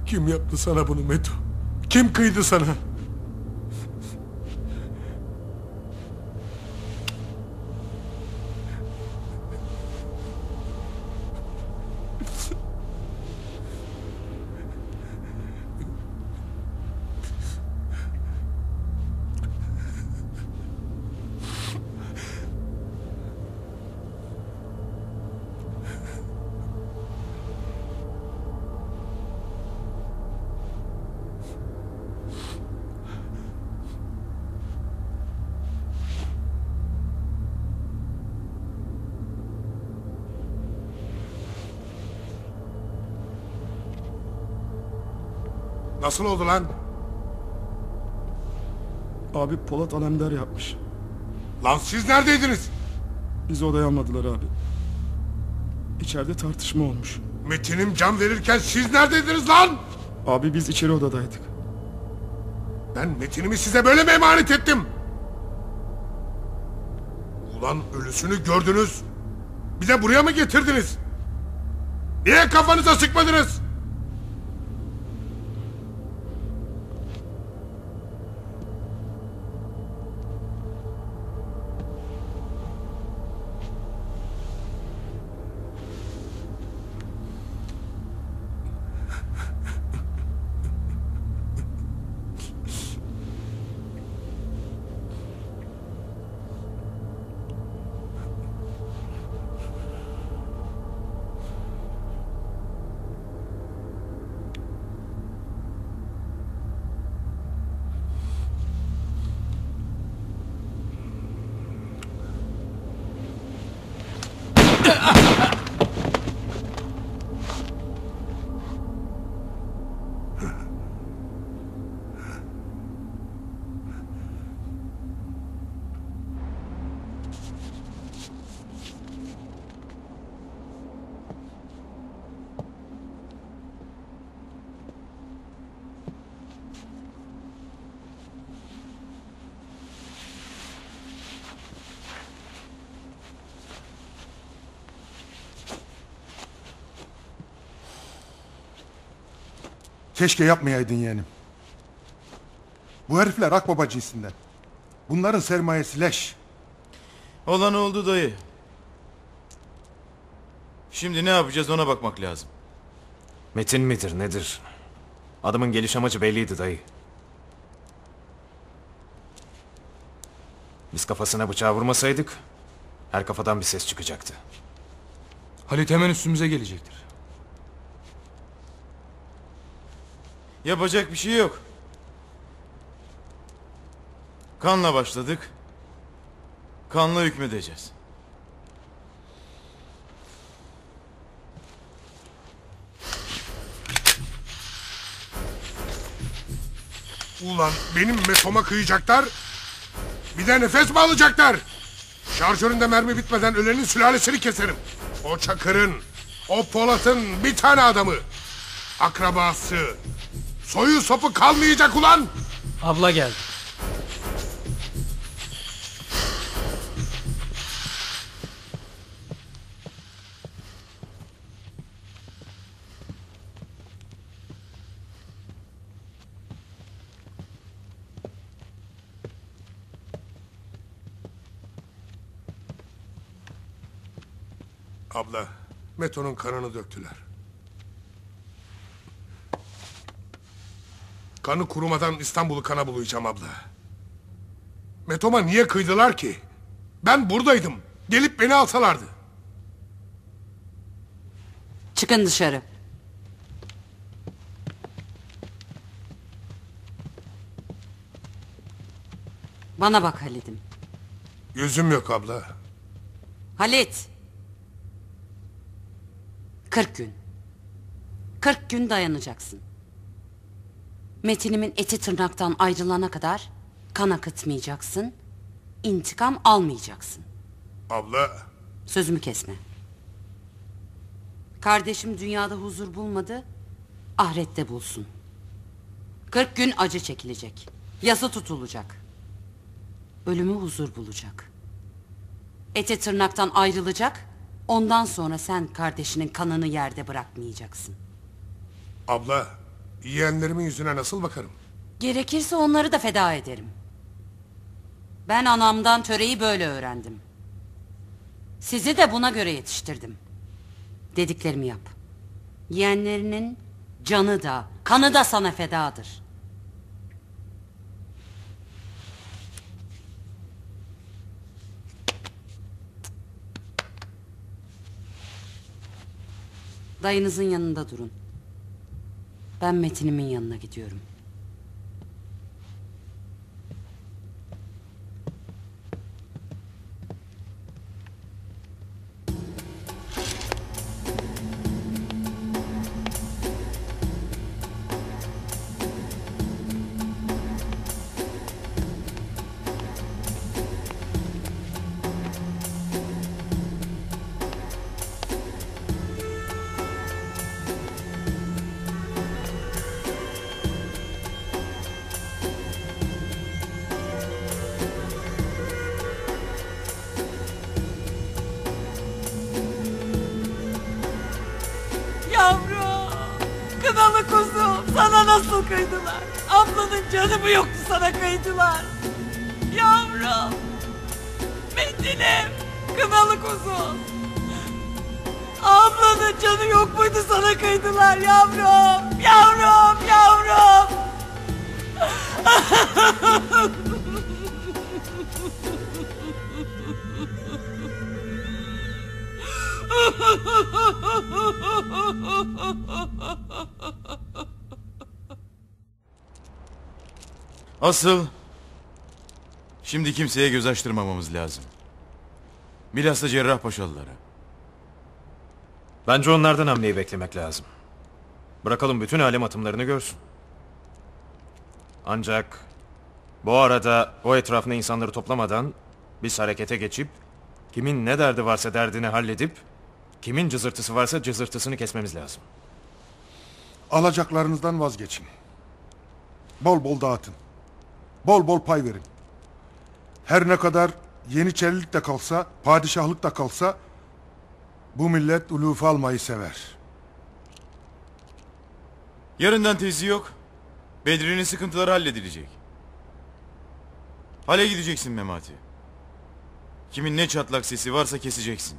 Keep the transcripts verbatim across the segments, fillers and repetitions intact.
Kim yaptı sana bunu Meto? Kim kıydı sana? Nasıl oldu lan? Abi Polat alemdar yapmış. Lan siz neredeydiniz? Bizi odaya almadılar abi. İçeride tartışma olmuş. Metin'im can verirken siz neredeydiniz lan? Abi biz içeri odadaydık. Ben Metin'imi size böyle mi emanet ettim? Ulan ölüsünü gördünüz. Bir de buraya mı getirdiniz? Niye kafanıza sıkmadınız? Keşke yapmayaydın yeğenim. Bu herifler Akbaba cinsinden. Bunların sermayesi leş. Olan oldu dayı. Şimdi ne yapacağız ona bakmak lazım. Metin midir nedir? Adamın geliş amacı belliydi dayı. Biz kafasına bıçağı vurmasaydık her kafadan bir ses çıkacaktı. Halit hemen üstümüze gelecektir. Yapacak bir şey yok. Kanla başladık. Kanla hükmedeceğiz. Ulan benim Meto'ma kıyacaklar. Bir de nefes mi alacaklar? Şarjöründe mermi bitmeden ölenin sülalesini keserim. O Çakır'ın, o Polat'ın bir tane adamı. Akrabası. Soyu sopu kalmayacak ulan. Abla geldi. Abla, Meto'nun kanını döktüler. Kanı kurumadan İstanbul'u kana bulayacağım abla. Meto'ma niye kıydılar ki? Ben buradaydım. Gelip beni alsalardı. Çıkın dışarı. Bana bak Halit'im. Yüzüm yok abla. Halit. Kırk gün. Kırk gün dayanacaksın. Metinimin eti tırnaktan ayrılana kadar kan akıtmayacaksın. İntikam almayacaksın. Abla. Sözümü kesme. Kardeşim dünyada huzur bulmadı, ahirette bulsun. Kırk gün acı çekilecek. Yası tutulacak. Ölümü huzur bulacak. Eti tırnaktan ayrılacak. Ondan sonra sen kardeşinin kanını yerde bırakmayacaksın. Abla, Yeğenlerimin yüzüne nasıl bakarım? Gerekirse onları da feda ederim. Ben anamdan töreyi böyle öğrendim. Sizi de buna göre yetiştirdim. Dediklerimi yap. Yeğenlerinin canı da, kanı da sana fedadır. Dayınızın yanında durun. Ben Metin'imin yanına gidiyorum. Yavrum, kınalı kuzum, sana nasıl kıydılar? Ablanın canı mı yoktu, sana kıydılar? Yavrum, Metin'im, kınalı kuzum. Ablanın canı yok muydu, sana kıydılar yavrum? Yavrum, yavrum. Asıl şimdi kimseye göz açtırmamamız lazım. Bilhassa Cerrahpaşalılara. Bence onlardan hamleyi beklemek lazım. Bırakalım bütün alem atımlarını görsün. Ancak bu arada o etrafına insanları toplamadan biz harekete geçip kimin ne derdi varsa derdini halledip kimin cızırtısı varsa cızırtısını kesmemiz lazım. Alacaklarınızdan vazgeçin. Bol bol dağıtın. Bol bol pay verin. Her ne kadar Yeniçerilik de kalsa, padişahlık da kalsa bu millet ulufu almayı sever. Yarından tezi yok. Bedri'nin sıkıntıları halledilecek. Hale gideceksin Memati. Kimin ne çatlak sesi varsa keseceksin.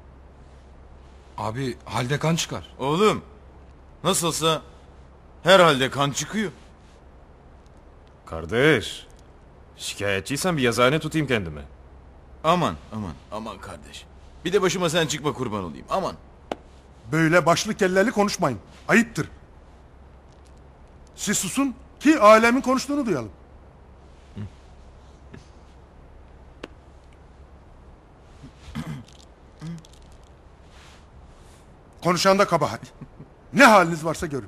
Abi halde kan çıkar. Oğlum, nasılsa herhalde kan çıkıyor. Kardeş, şikayetçiysen bir yazıhane tutayım kendime. Aman aman aman kardeş. Bir de başıma sen çıkma, kurban olayım, aman. Böyle başlı kelleli konuşmayın. Ayıptır. Siz susun ki alemin konuştuğunu duyalım. Konuşan da kabahat. Ne haliniz varsa görün.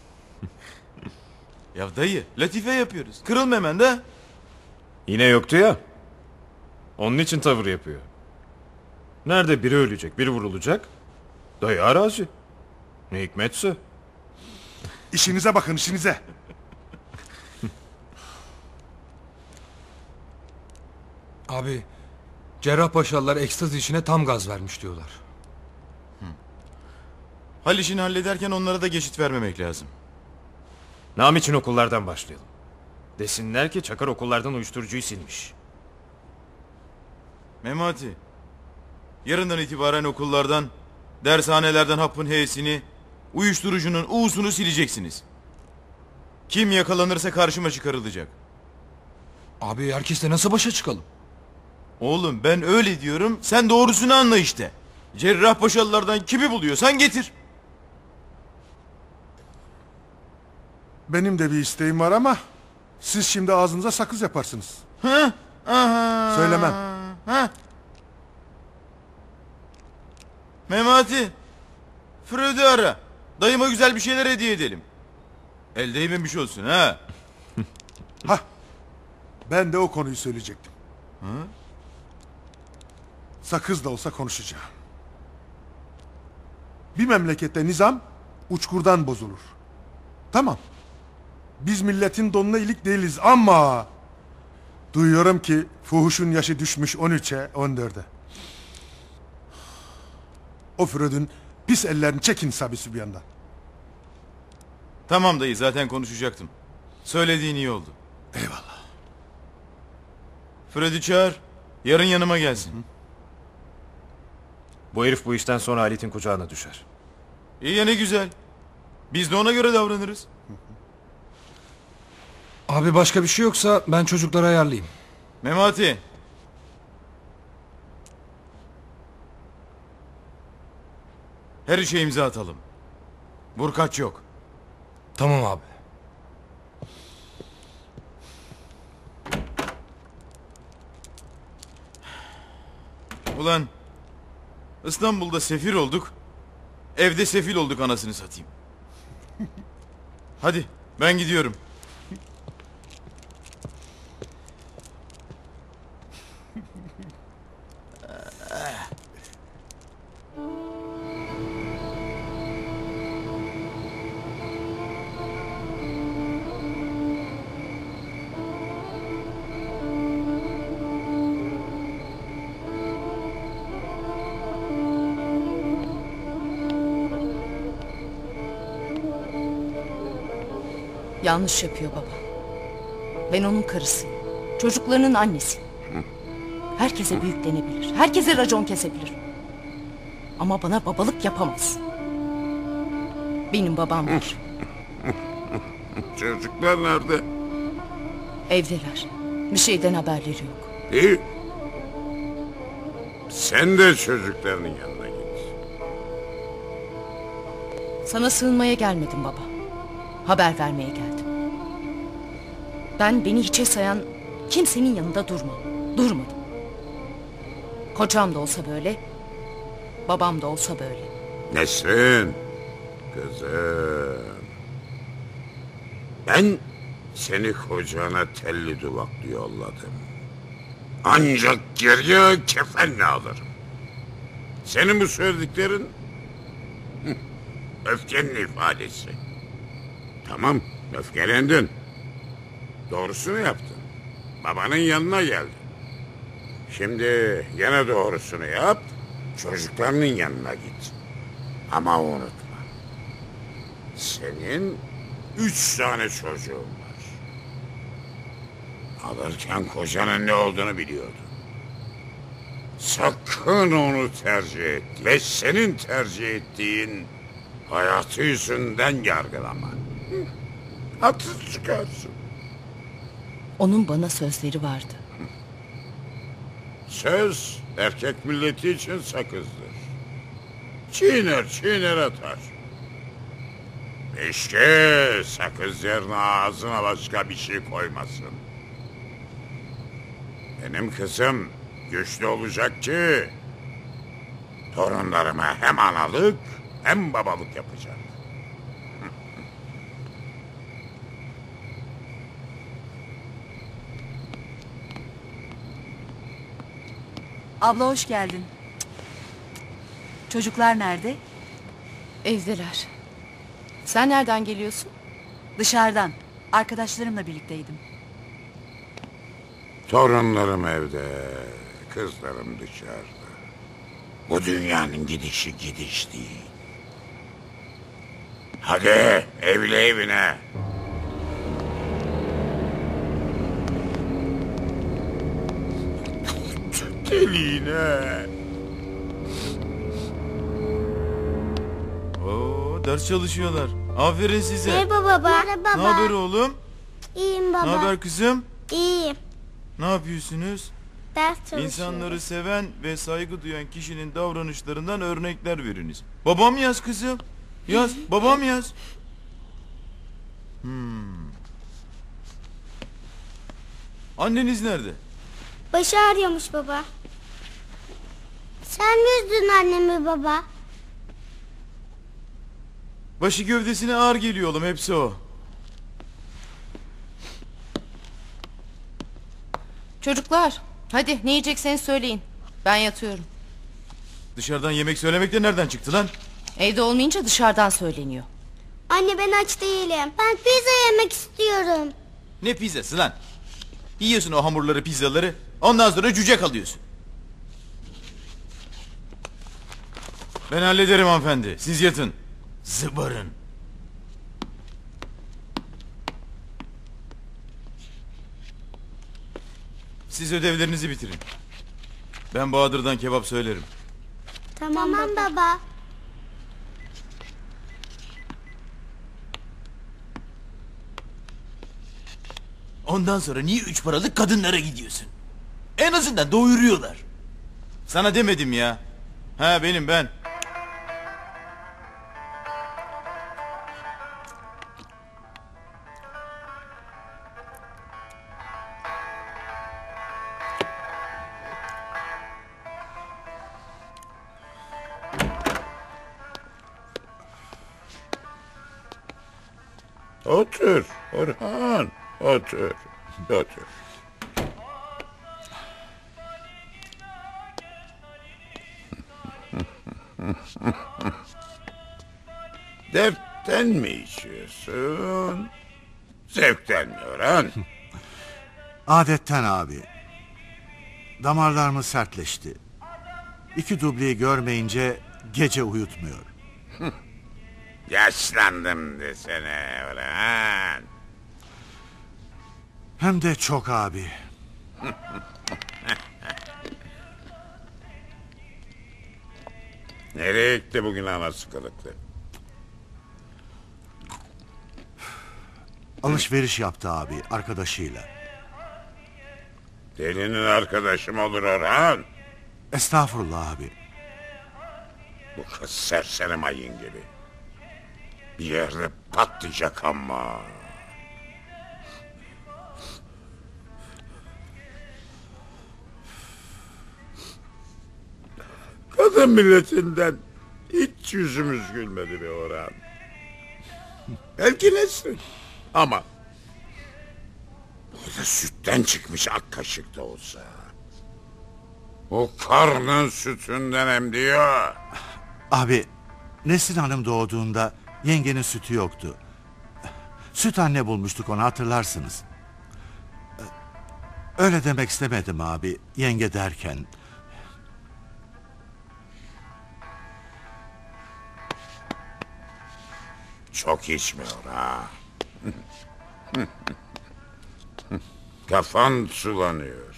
Ya dayı, latife yapıyoruz. Kırılma hemen de. Yine yoktu ya. Onun için tavır yapıyor. Nerede biri ölecek, biri vurulacak? Dayı arazi. Ne hikmetse. İşinize bakın, işinize. Abi Cerrahpaşalılar ekstaz işine tam gaz vermiş diyorlar. Hal işini hallederken onlara da geçit vermemek lazım. Nam için okullardan başlayalım. Desinler ki Çakar okullardan uyuşturucuyu silmiş. Memati, yarından itibaren okullardan, dershanelerden hapın H'sini, uyuşturucunun U'sunu sileceksiniz. Kim yakalanırsa karşıma çıkarılacak. Abi herkesle nasıl başa çıkalım? Oğlum ben öyle diyorum, sen doğrusunu anla işte. Cerrahpaşalılardan kimi buluyorsan getir. Benim de bir isteğim var ama siz şimdi ağzınıza sakız yaparsınız. Hı? Aha. Söylemem. Ha? Memati, Fred'i ara. Dayıma güzel bir şeyler hediye edelim. El değmemiş olsun ha. Hah, ben de o konuyu söyleyecektim. Hı? Sakız da olsa konuşacağım. Bir memlekette nizam uçkurdan bozulur. Tamam. Biz milletin donuna ilik değiliz ama duyuyorum ki fuhuşun yaşı düşmüş on üçe on dörde. O Freud'un pis ellerini çekin sabisi bir yandan. Tamam dayı, zaten konuşacaktım. Söylediğin iyi oldu. Eyvallah. Fred'i çağır. Yarın yanıma gelsin. Bu herif bu işten sonra Halit'in kucağına düşer. İyi ya, ne güzel. Biz de ona göre davranırız. Abi başka bir şey yoksa ben çocukları ayarlayayım. Memati. Her işe imza atalım. Vurkaç yok. Tamam abi. Ulan İstanbul'da sefir olduk. Evde sefil olduk anasını satayım. Hadi ben gidiyorum. Yanlış yapıyor baba. Ben onun karısıyım. Çocuklarının annesiyim. Herkese büyüklenebilir. Herkese racon kesebilir. Ama bana babalık yapamaz. Benim babam var. Çocuklar nerede? Evdeler. Bir şeyden haberleri yok. İyi. Sen de çocuklarının yanına git. Sana sığınmaya gelmedim baba. Haber vermeye geldim. Ben beni hiçe sayan kimsenin yanında durmam. Durmadım. Kocam da olsa böyle, babam da olsa böyle. Nesrin, kızım. Ben seni kocana telli duvaklı yolladım. Ancak geriye kefenle alırım. Senin bu söylediklerin hı, öfkenin ifadesi. Tamam, öfkelendin. Doğrusunu yaptın. Babanın yanına geldin. Şimdi yine doğrusunu yap, çocuklarının yanına git. Ama unutma. Senin üç tane çocuğun var. Alırken kocanın ne olduğunu biliyordun. Sakın onu tercih et ve senin tercih ettiğin hayatı yüzünden yargılama. Hı, haksız çıkarsın. Onun bana sözleri vardı. Söz erkek milleti için sakızdır. Çiğner çiğner atar. İşte sakız yerine ağzına başka bir şey koymasın. Benim kızım güçlü olacak ki torunlarıma hem analık hem babalık yapacak. Abla hoş geldin. Çocuklar nerede? Evdeler. Sen nereden geliyorsun? Dışarıdan. Arkadaşlarımla birlikteydim. Torunlarım evde, kızlarım dışarıda. Bu dünyanın gidişi gidiş değil. Hadi evli evine. Deliğine. Oo, ders çalışıyorlar. Aferin size. Merhaba baba. Merhaba Ne baba. haber oğlum? İyiyim baba. Ne haber kızım? İyiyim. Ne yapıyorsunuz? Ders çalışıyorum. İnsanları seven ve saygı duyan kişinin davranışlarından örnekler veriniz. Babam yaz kızım. Yaz. Babam yaz. Hmm. Anneniz nerede? Başı ağrıyormuş baba. Sen mi üzdün annemi baba? Başı gövdesine ağır geliyor oğlum, hepsi o. Çocuklar, hadi ne yiyecekseniz söyleyin. Ben yatıyorum. Dışarıdan yemek söylemek de nereden çıktı lan? Evde olmayınca dışarıdan söyleniyor. Anne ben aç değilim. Ben pizza yemek istiyorum. Ne pizzası lan? Yiyorsun o hamurları, pizzaları. Ondan sonra cüce kalıyorsun. Ben hallederim hanımefendi. Siz yatın. Zıbarın. Siz ödevlerinizi bitirin. Ben Bahadır'dan kebap söylerim. Tamam, baba. Ondan sonra niye üç paralık kadınlara gidiyorsun? En azından doyuruyorlar. Sana demedim ya. Ha benim ben. Otur Orhan, otur, otur. Dertten mi içiyorsun? Zevkten mi Orhan? Adetten abi. Damarlarımız sertleşti. İki dubleyi görmeyince gece uyutmuyor. Yaşlandım desene Orhan. Hem de çok abi. Nereye gitti bugün anası kılıklı? Alışveriş yaptı abi arkadaşıyla. Delinin arkadaşı mı olur Orhan? Estağfurullah abi. Bu kız serseri mayın gibi. Bir yerde patlayacak ama. Kadın milletinden hiç yüzümüz gülmedi be Orhan. Belki nesin ama burada sütten çıkmış ak kaşık da olsa. O karnın sütünden emdiyor. Abi Nesrin Hanım doğduğunda yengenin sütü yoktu. Süt anne bulmuştuk onu hatırlarsınız. Öyle demek istemedim abi yenge derken. Çok içmiyor ha. Kafan sulanıyor.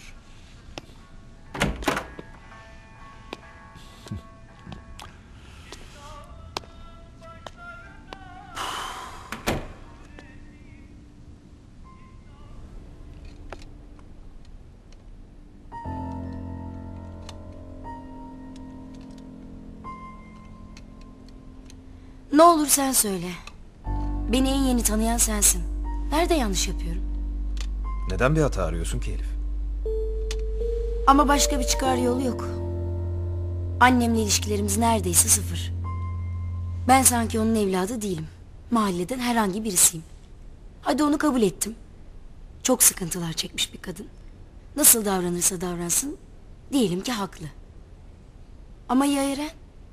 Ne olur sen söyle. Beni en yeni tanıyan sensin. Nerede yanlış yapıyorum? Neden bir hata arıyorsun ki Elif? Ama başka bir çıkar yolu yok. Annemle ilişkilerimiz neredeyse sıfır. Ben sanki onun evladı değilim. Mahalleden herhangi birisiyim. Hadi onu kabul ettim. Çok sıkıntılar çekmiş bir kadın. Nasıl davranırsa davransın diyelim ki haklı. Ama ya Eren?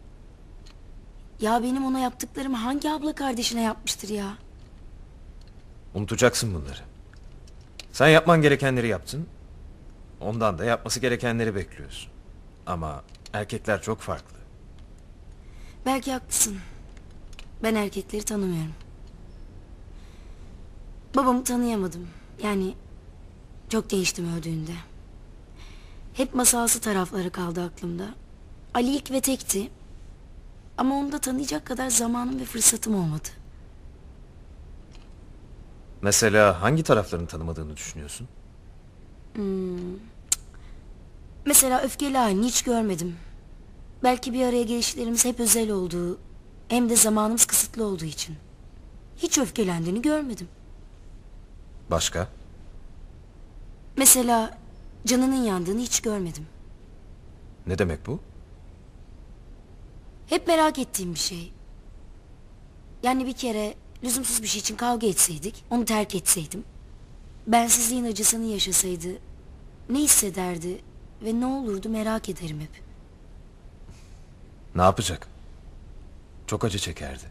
Ya benim ona yaptıklarımı hangi abla kardeşine yapmıştır ya? Unutacaksın bunları. Sen yapman gerekenleri yaptın. Ondan da yapması gerekenleri bekliyorsun. Ama erkekler çok farklı. Belki haklısın. Ben erkekleri tanımıyorum. Babamı tanıyamadım. Yani çok değiştim öldüğünde. Hep masalsı tarafları kaldı aklımda. Ali ilk ve tekti. Ama onu da tanıyacak kadar zamanım ve fırsatım olmadı. Mesela hangi taraflarını tanımadığını düşünüyorsun? Hmm. Mesela öfkeli halini hiç görmedim. Belki bir araya gelişlerimiz hep özel olduğu, hem de zamanımız kısıtlı olduğu için. Hiç öfkelendiğini görmedim. Başka? Mesela canının yandığını hiç görmedim. Ne demek bu? Hep merak ettiğim bir şey. Yani bir kere lüzumsuz bir şey için kavga etseydik, onu terk etseydim, bensizliğin acısını yaşasaydı ne hissederdi ve ne olurdu merak ederim hep. Ne yapacak? Çok acı çekerdi.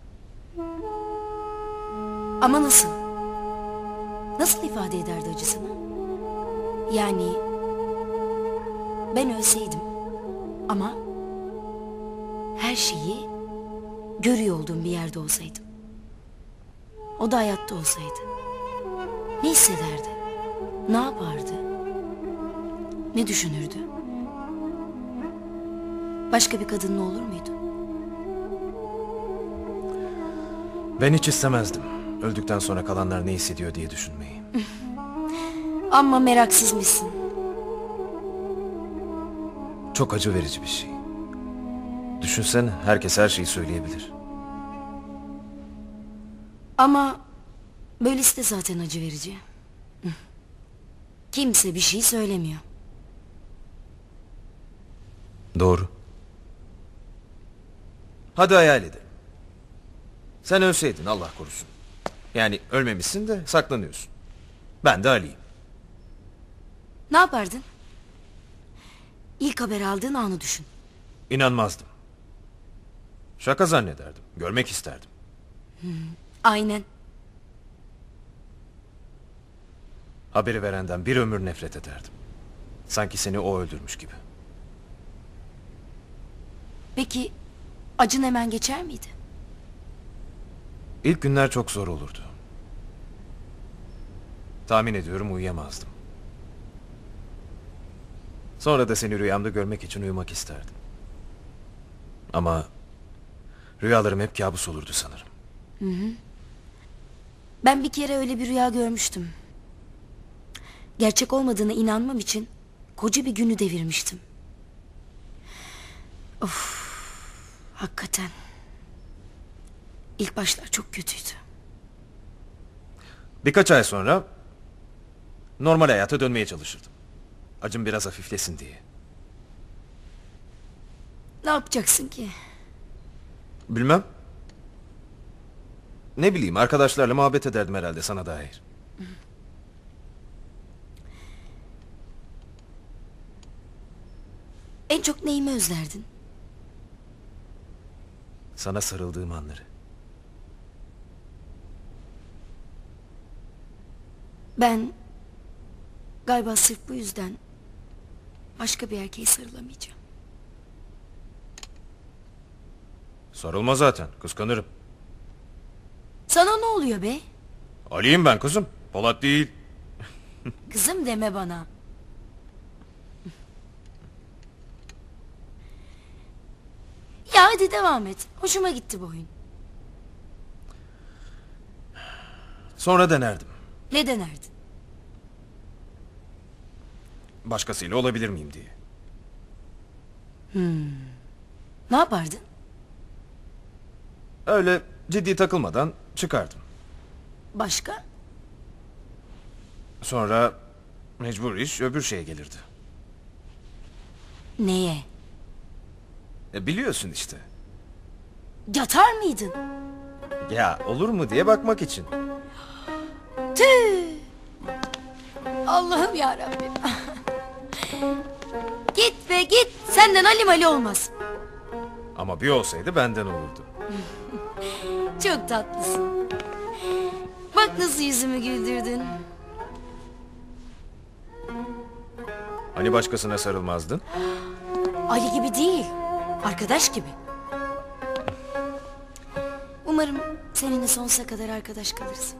Ama nasıl? Nasıl ifade ederdi acısını? Yani ben ölseydim ama her şeyi görüyor olduğum bir yerde olsaydım. O da hayatta olsaydı. Ne hissederdi? Ne yapardı? Ne düşünürdü? Başka bir kadınla olur muydu? Ben hiç istemezdim. Öldükten sonra kalanlar ne hissediyor diye düşünmeyi. Ama meraksızmışsın. Çok acı verici bir şey. Düşünsene, herkes her şeyi söyleyebilir. Ama böylesi de zaten acı verici. Kimse bir şey söylemiyor. Doğru. Hadi hayal edelim. Sen ölseydin Allah korusun. Yani ölmemişsin de saklanıyorsun. Ben de Ali'yim. Ne yapardın? İlk haber aldığın anı düşün. İnanmazdım. Şaka zannederdim. Görmek isterdim. Hmm, aynen. Haberi verenden bir ömür nefret ederdim. Sanki seni o öldürmüş gibi. Peki acın hemen geçer miydi? İlk günler çok zor olurdu. Tahmin ediyorum uyuyamazdım. Sonra da seni rüyamda görmek için uyumak isterdim. Ama rüyalarım hep kabus olurdu sanırım. Hı hı. Ben bir kere öyle bir rüya görmüştüm. Gerçek olmadığına inanmam için koca bir günü devirmiştim. Of, hakikaten. İlk başlar çok kötüydü. Birkaç ay sonra normal hayata dönmeye çalışırdım. Acım biraz hafiflesin diye. Ne yapacaksın ki? Bilmem. Ne bileyim, arkadaşlarla muhabbet ederdim herhalde sana dair. En çok neyimi özlerdin? Sana sarıldığım anları. Ben galiba sırf bu yüzden başka bir erkeğe sarılamayacağım. Sarılma zaten, kıskanırım. Sana ne oluyor be? Ali'yim ben kızım, Polat değil. Kızım deme bana. Ya hadi devam et. Hoşuma gitti bu oyun. Sonra denerdim. Ne denerdin? Başkasıyla olabilir miyim diye. Hmm. Ne yapardın? Öyle ciddi takılmadan çıkardım. Başka? Sonra mecbur iş öbür şeye gelirdi. Neye? E biliyorsun işte. Yatar mıydın? Ya olur mu diye bakmak için. Tüh! Allah'ım yarabbim. Git be git. Senden alim ali olmaz. Ama bir olsaydı benden olurdu. Çok tatlısın. Bak nasıl yüzümü güldürdün. Hani başkasına sarılmazdın? Ali gibi değil. Arkadaş gibi. Umarım seninle sonsuza kadar arkadaş kalırız.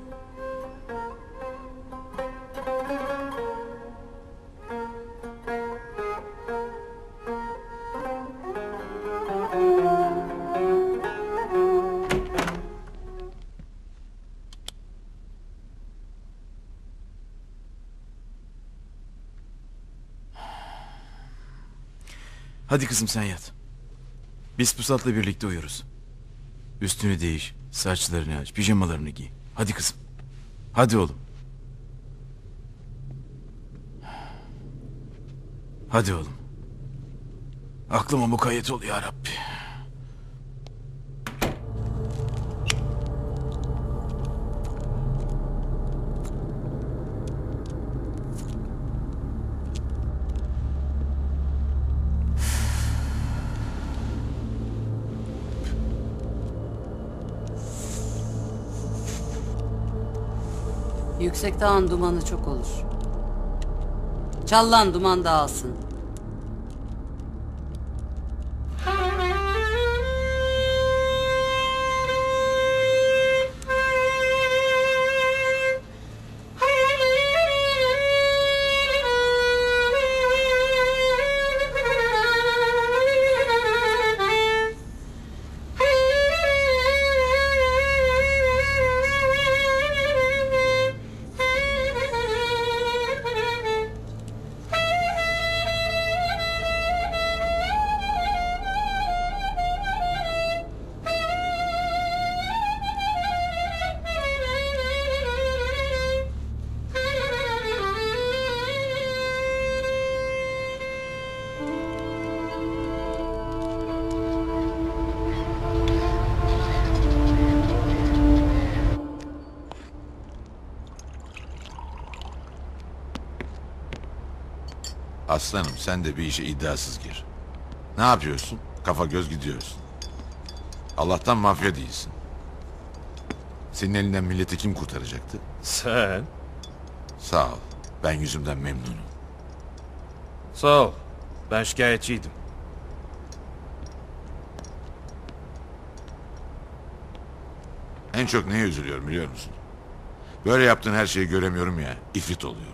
Hadi kızım sen yat. Biz Pusat'la birlikte uyuruz. Üstünü değiş, saçlarını aç, pijamalarını giy. Hadi kızım. Hadi oğlum. Hadi oğlum. Aklıma mukayyet ol ya Rabbi. Yüksek dağın dumanı çok olur. Çallan duman dağılsın. Aslanım sen de bir işe iddiasız gir. Ne yapıyorsun? Kafa göz gidiyorsun. Allah'tan mafya değilsin. Senin elinden milleti kim kurtaracaktı? Sen? Sağ ol. Ben yüzümden memnunum. Sağ ol. Ben şikayetçiydim. En çok neye üzülüyorum biliyor musun? Böyle yaptığın her şeyi göremiyorum ya, ifrit oluyorum.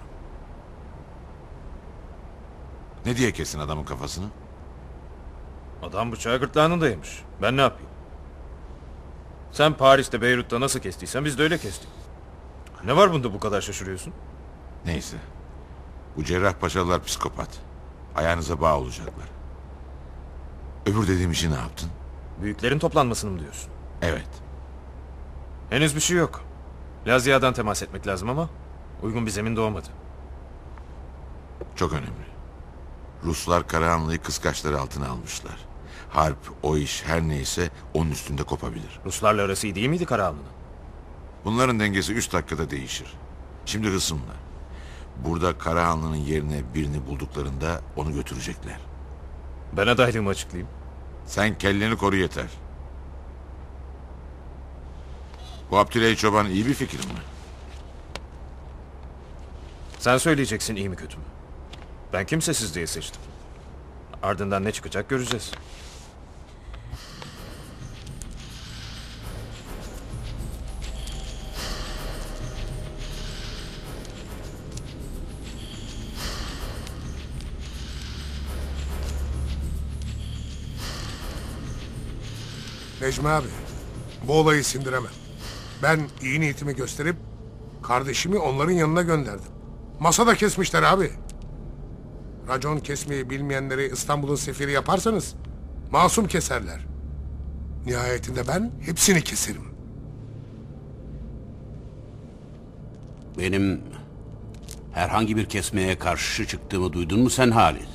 Ne diye kesin adamın kafasını? Adam bıçağı gırtlağına dayamış. Ben ne yapayım? Sen Paris'te, Beyrut'ta nasıl kestiysen biz de öyle kestik. Ne var bunda bu kadar şaşırıyorsun? Neyse. Bu cerrahpaşalılar psikopat. Ayağınıza bağ olacaklar. Öbür dediğim işi ne yaptın? Büyüklerin toplanmasını mı diyorsun? Evet. Henüz bir şey yok. Lazia'dan temas etmek lazım ama uygun bir zemin doğmadı. Çok önemli. Ruslar Karahanlı'yı kıskaçları altına almışlar. Harp, o iş her neyse onun üstünde kopabilir. Ruslarla arası iyi değil miydi Karahanlı'nın? Bunların dengesi üç dakikada değişir. Şimdi hısımlar. Burada Karahanlı'nın yerine birini bulduklarında onu götürecekler. Ben adaylığımı açıklayayım. Sen kelleni koru yeter. Bu Abdüley Çoban iyi bir fikir mi? Sen söyleyeceksin iyi mi kötü mü? Ben kimsesiz diye seçtim. Ardından ne çıkacak göreceğiz. Necmi abi, bu olayı sindiremem. Ben iyi niyetimi gösterip kardeşimi onların yanına gönderdim. Masada kesmişler abi. Racon kesmeyi bilmeyenleri İstanbul'un sefiri yaparsanız masum keserler. Nihayetinde ben hepsini keserim. Benim herhangi bir kesmeye karşı çıktığımı duydun mu sen Halit?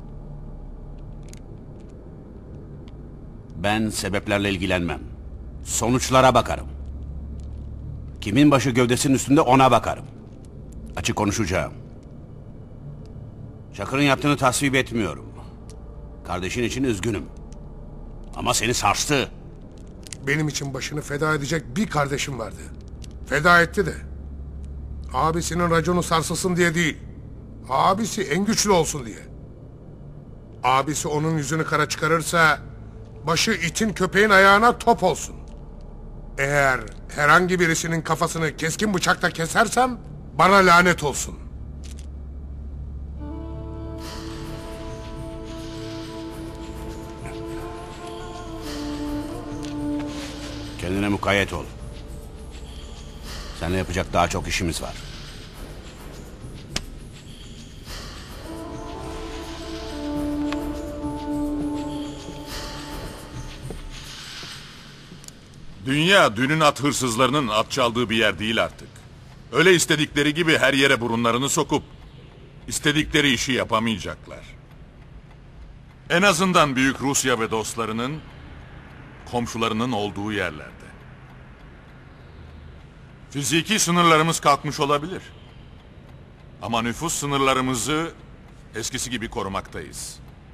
Ben sebeplerle ilgilenmem. Sonuçlara bakarım. Kimin başı gövdesinin üstünde ona bakarım. Açık konuşacağım. Çakır'ın yaptığını tasvip etmiyorum. Kardeşin için üzgünüm. Ama seni sarstı. Benim için başını feda edecek bir kardeşim vardı. Feda etti de. Abisinin raconu sarsılsın diye değil. Abisi en güçlü olsun diye. Abisi onun yüzünü kara çıkarırsa başı itin köpeğin ayağına top olsun. Eğer herhangi birisinin kafasını keskin bıçakla kesersem bana lanet olsun. Kendine mukayyet ol. Seninle yapacak daha çok işimiz var. Dünya dünün at hırsızlarının at çaldığı bir yer değil artık. Öyle istedikleri gibi her yere burunlarını sokup istedikleri işi yapamayacaklar. En azından Büyük Rusya ve dostlarının komşularının olduğu yerlerde. Fiziki sınırlarımız kalkmış olabilir. Ama nüfus sınırlarımızı eskisi gibi korumaktayız.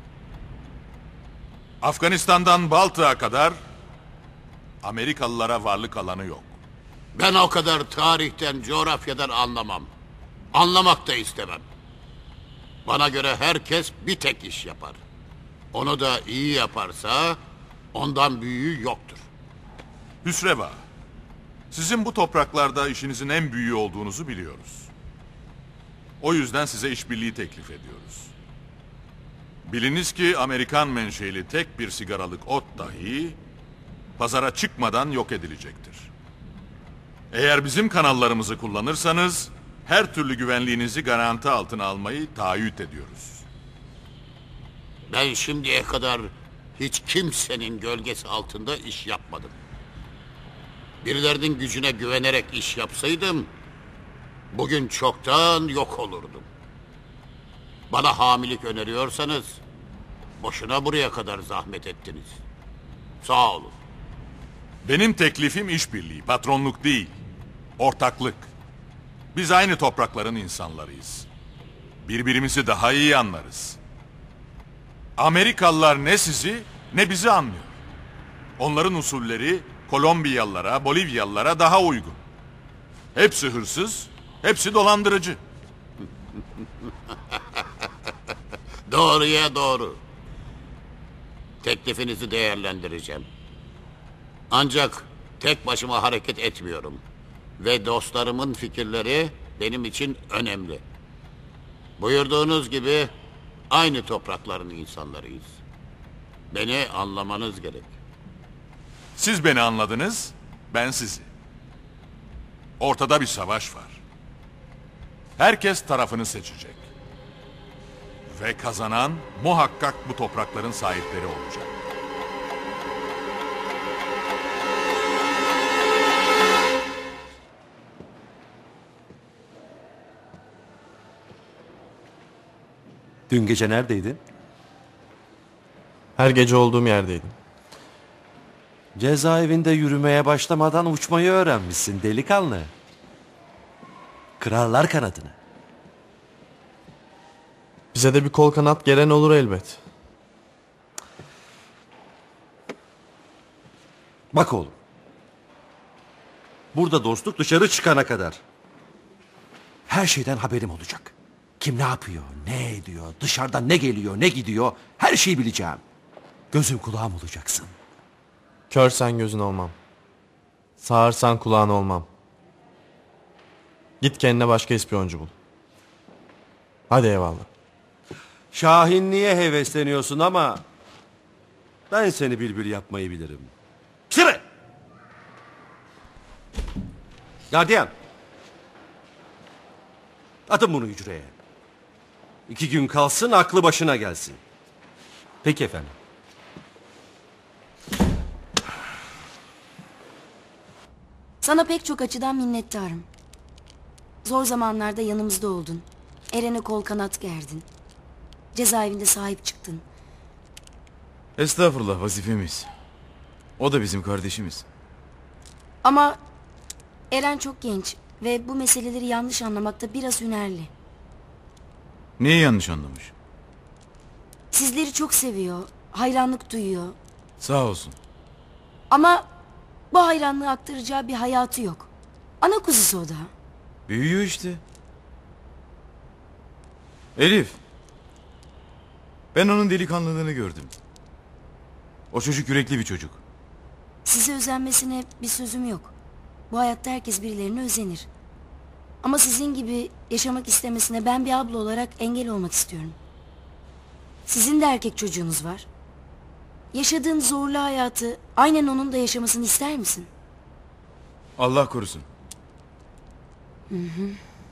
Afganistan'dan Baltık'a kadar Amerikalılara varlık alanı yok. Ben o kadar tarihten, coğrafyadan anlamam. Anlamak da istemem. Bana göre herkes bir tek iş yapar. Onu da iyi yaparsa ondan büyüğü yoktur. Hüsreva, sizin bu topraklarda işinizin en büyüğü olduğunuzu biliyoruz. O yüzden size işbirliği teklif ediyoruz. Biliniz ki Amerikan menşeli tek bir sigaralık ot dahi pazara çıkmadan yok edilecektir. Eğer bizim kanallarımızı kullanırsanız her türlü güvenliğinizi garanti altına almayı taahhüt ediyoruz. Ben şimdiye kadar hiç kimsenin gölgesi altında iş yapmadım. Birilerinin gücüne güvenerek iş yapsaydım bugün çoktan yok olurdum. Bana hamilik öneriyorsanız boşuna buraya kadar zahmet ettiniz. Sağ olun. Benim teklifim işbirliği, patronluk değil, ortaklık. Biz aynı toprakların insanlarıyız. birbirimizi daha iyi anlarız. Amerikalılar ne sizi ne bizi anlıyor. Onların usulleri Kolombiyalılara, Bolivyalılara daha uygun. Hepsi hırsız, hepsi dolandırıcı. Doğruya doğru. Teklifinizi değerlendireceğim. Ancak tek başıma hareket etmiyorum. Ve dostlarımın fikirleri benim için önemli. Buyurduğunuz gibi aynı toprakların insanlarıyız. Beni anlamanız gerek. Siz beni anladınız, ben sizi. Ortada bir savaş var. Herkes tarafını seçecek. Ve kazanan muhakkak bu toprakların sahipleri olacak. Dün gece neredeydin? Her gece olduğum yerdeydim. Cezaevinde yürümeye başlamadan uçmayı öğrenmişsin delikanlı. Kırarlar kanadını. Bize de bir kol kanat gelen olur elbet. Bak oğlum. Burada dostluk dışarı çıkana kadar. Her şeyden haberim olacak. Kim ne yapıyor, ne ediyor, dışarıdan ne geliyor, ne gidiyor, her şeyi bileceğim. Gözüm kulağım olacaksın. Körsen gözün olmam. Sağırsan kulağın olmam. Git kendine başka ispiyoncu bul. Hadi eyvallah. Şahinliğe hevesleniyorsun ama ben seni bülbül yapmayı bilirim. Sıra! Gardiyan. Atın bunu hücreye. İki gün kalsın, aklı başına gelsin. Peki efendim. Sana pek çok açıdan minnettarım. Zor zamanlarda yanımızda oldun. Eren'e kol kanat gerdin. Cezaevinde sahip çıktın. Estağfurullah, vazifemiz. O da bizim kardeşimiz. Ama Eren çok genç ve bu meseleleri yanlış anlamakta biraz hünerli. Neyi yanlış anlamış? Sizleri çok seviyor, hayranlık duyuyor. Sağ olsun. Ama bu hayranlığı aktaracağı bir hayatı yok. Ana kuzusu o da. Büyüyor işte. Elif. Ben onun delikanlılığını gördüm. O çocuk yürekli bir çocuk. Size özenmesine bir sözüm yok. Bu hayatta herkes birilerine özenir. Ama sizin gibi yaşamak istemesine ben bir abla olarak engel olmak istiyorum. Sizin de erkek çocuğunuz var. Yaşadığın zorlu hayatı aynen onun da yaşamasını ister misin? Allah korusun. Hı hı.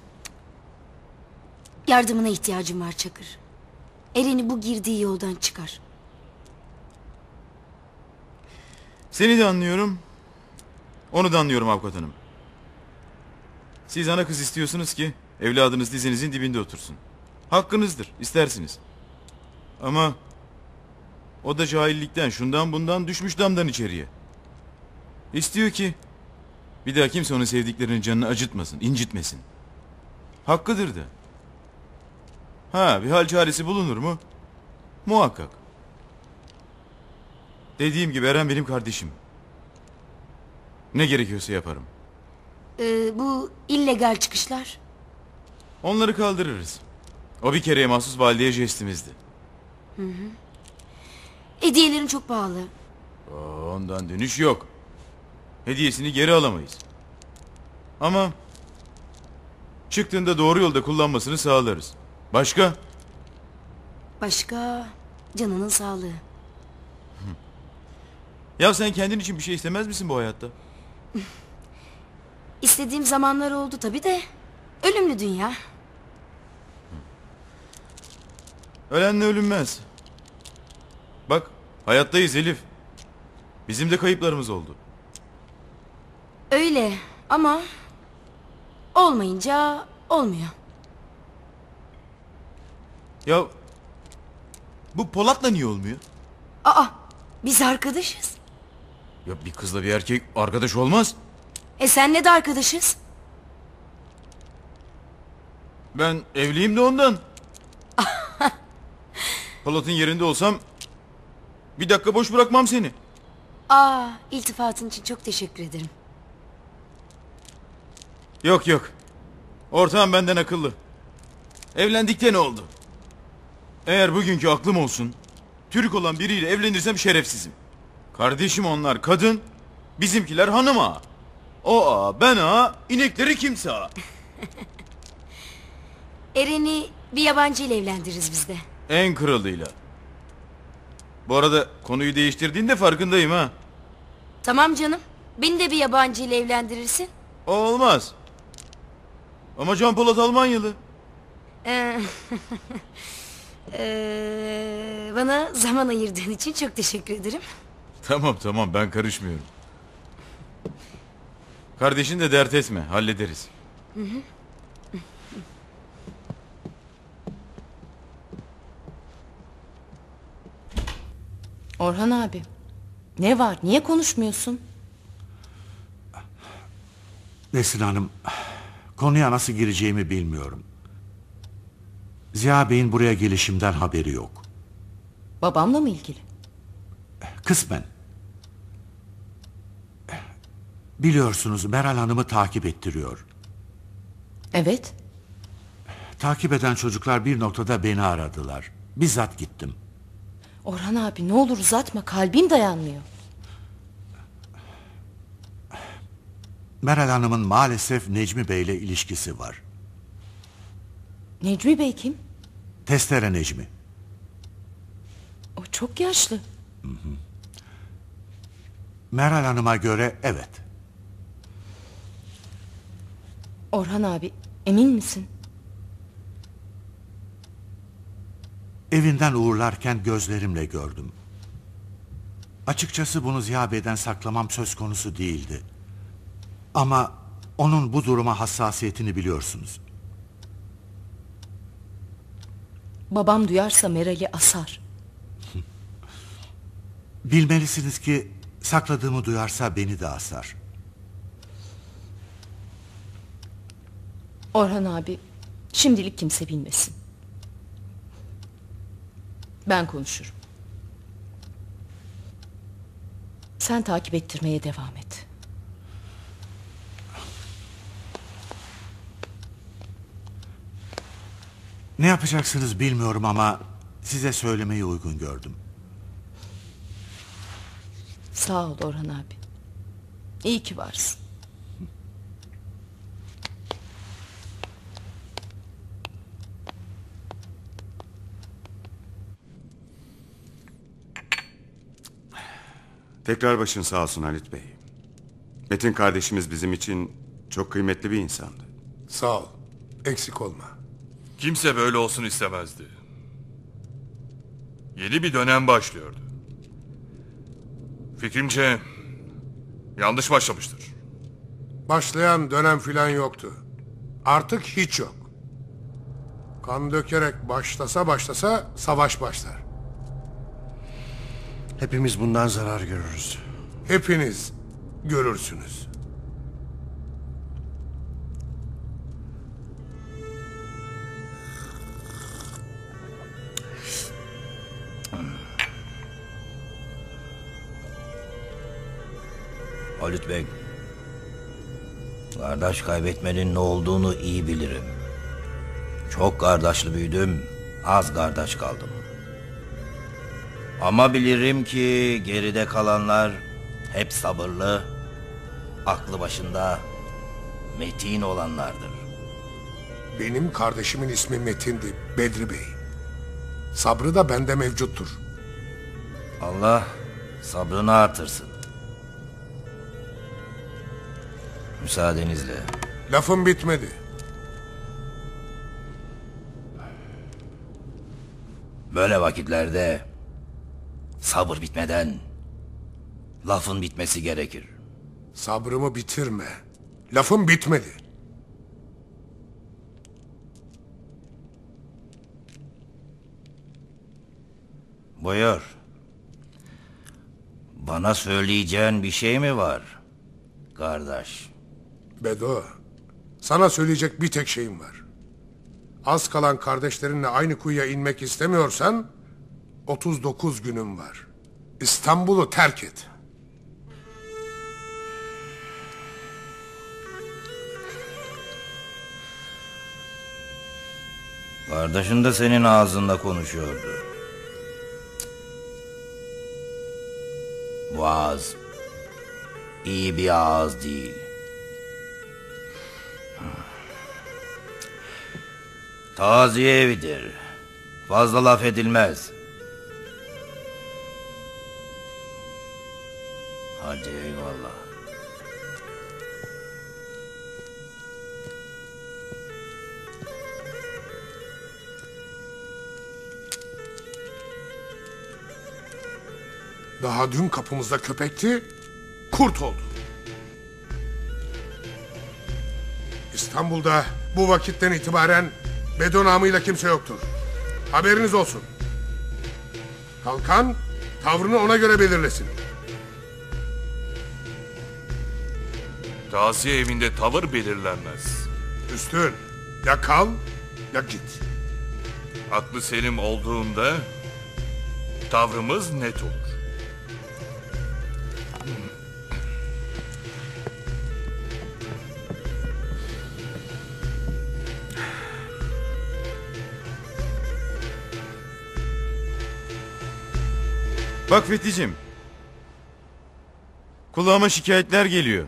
Yardımına ihtiyacım var Çakır. Eren'i bu girdiği yoldan çıkar. Seni de anlıyorum. Onu da anlıyorum avukat hanım. Siz ana kız istiyorsunuz ki evladınız dizinizin dibinde otursun. Hakkınızdır, istersiniz. Ama o da cahillikten, şundan bundan düşmüş damdan içeriye. İstiyor ki bir daha kimse onun sevdiklerinin canını acıtmasın, incitmesin. Hakkıdır da. Ha, bir hal çaresi bulunur mu? Muhakkak. Dediğim gibi Eren benim kardeşim. Ne gerekiyorsa yaparım. Ee, bu illegal çıkışlar. Onları kaldırırız. O bir kereye mahsus valideye jestimizdi. Hı hı. Hediyelerin çok pahalı. Oo, ondan dönüş yok. Hediyesini geri alamayız. Ama çıktığında doğru yolda kullanmasını sağlarız. Başka? Başka canının sağlığı. Ya sen kendin için bir şey istemez misin bu hayatta? İstediğim zamanlar oldu tabii de ölümlü dünya. Ölenle ölünmez. Bak hayattayız Elif. Bizim de kayıplarımız oldu. Öyle ama olmayınca olmuyor. Ya bu Polat'la niye olmuyor? Aa, biz arkadaşız. Ya bir kızla bir erkek arkadaş olmaz. E senle de arkadaşız. Ben evliyim de ondan. Polat'ın yerinde olsam bir dakika boş bırakmam seni. Aa, iltifatın için çok teşekkür ederim. Yok yok. Ortağım benden akıllı. Evlendik de ne oldu? Eğer bugünkü aklım olsun, Türk olan biriyle evlenirsem şerefsizim. Kardeşim onlar kadın, bizimkiler hanım ağa. O ağa, ben ağa, inekleri kimse ağa. Eren'i bir yabancı ile evlendiririz biz de. En kralıyla. Bu arada konuyu değiştirdiğinde farkındayım ha. Tamam canım. Beni de bir yabancı ile evlendirirsin. O olmaz. Ama Can Polat Almanyalı. Ee, ee, bana zaman ayırdığın için çok teşekkür ederim. Tamam tamam ben karışmıyorum. Kardeşin de dert etme, hallederiz. Hı hı. Orhan abi, ne var? Niye konuşmuyorsun? Nesrin Hanım, konuya nasıl gireceğimi bilmiyorum. Ziya Bey'in buraya gelişimden haberi yok. Babamla mı ilgili? Kısmen. Biliyorsunuz Meral Hanım'ı takip ettiriyor. Evet. Takip eden çocuklar bir noktada beni aradılar. Bizzat gittim. Orhan abi ne olur uzatma, kalbim dayanmıyor. Meral Hanım'ın maalesef Necmi Bey'le ilişkisi var. Necmi Bey kim? Testere Necmi. O çok yaşlı. Hı hı. Meral Hanım'a göre evet. Orhan abi emin misin? Evinden uğurlarken gözlerimle gördüm. Açıkçası bunu Ziya Bey'den saklamam söz konusu değildi. Ama onun bu duruma hassasiyetini biliyorsunuz. Babam duyarsa Meral'i asar. Bilmelisiniz ki sakladığımı duyarsa beni de asar. Orhan abi şimdilik kimse bilmesin. Ben konuşurum. Sen takip ettirmeye devam et. Ne yapacaksınız bilmiyorum ama size söylemeyi uygun gördüm. Sağ ol Orhan abi. İyi ki varsın. Tekrar başın sağ olsun Halit Bey. Metin kardeşimiz bizim için çok kıymetli bir insandı. Sağ ol. Eksik olma. Kimse böyle olsun istemezdi. Yeni bir dönem başlıyordu. Fikrimce yanlış başlamıştır. Başlayan dönem filan yoktu. Artık hiç yok. Kan dökerek başlasa başlasa savaş başlar. Hepimiz bundan zarar görürüz. Hepiniz görürsünüz. Halit Bey, kardeş kaybetmenin ne olduğunu iyi bilirim. Çok kardeşli büyüdüm, az kardeş kaldım. Ama bilirim ki geride kalanlar hep sabırlı, aklı başında, metin olanlardır. Benim kardeşimin ismi Metin'di, Bedri Bey. Sabrı da bende mevcuttur. Allah sabrını artırsın. Müsaadenizle. Lafım bitmedi. Böyle vakitlerde sabır bitmeden lafın bitmesi gerekir. Sabrımı bitirme. Lafım bitmedi. Buyur. Bana söyleyeceğin bir şey mi var, kardeş? Bedo, sana söyleyecek bir tek şeyim var. Az kalan kardeşlerinle aynı kuyuya inmek istemiyorsan otuz dokuz günüm var. İstanbul'u terk et. Kardeşin de senin ağzında konuşuyordu. Bu ağız iyi bir ağız değil. Taziye evidir. Fazla laf edilmez. Hadi eyvallah. Daha dün kapımızda köpekti, kurt oldu. İstanbul'da bu vakitten itibaren Bedo namıyla kimse yoktur. Haberiniz olsun. Kalkan tavrını ona göre belirlesin. Taziye evinde tavır belirlenmez. Üstün, ya kal ya git. Aklı selim olduğunda tavrımız net olur. Bak Fethi'cim. Kulağıma şikayetler geliyor.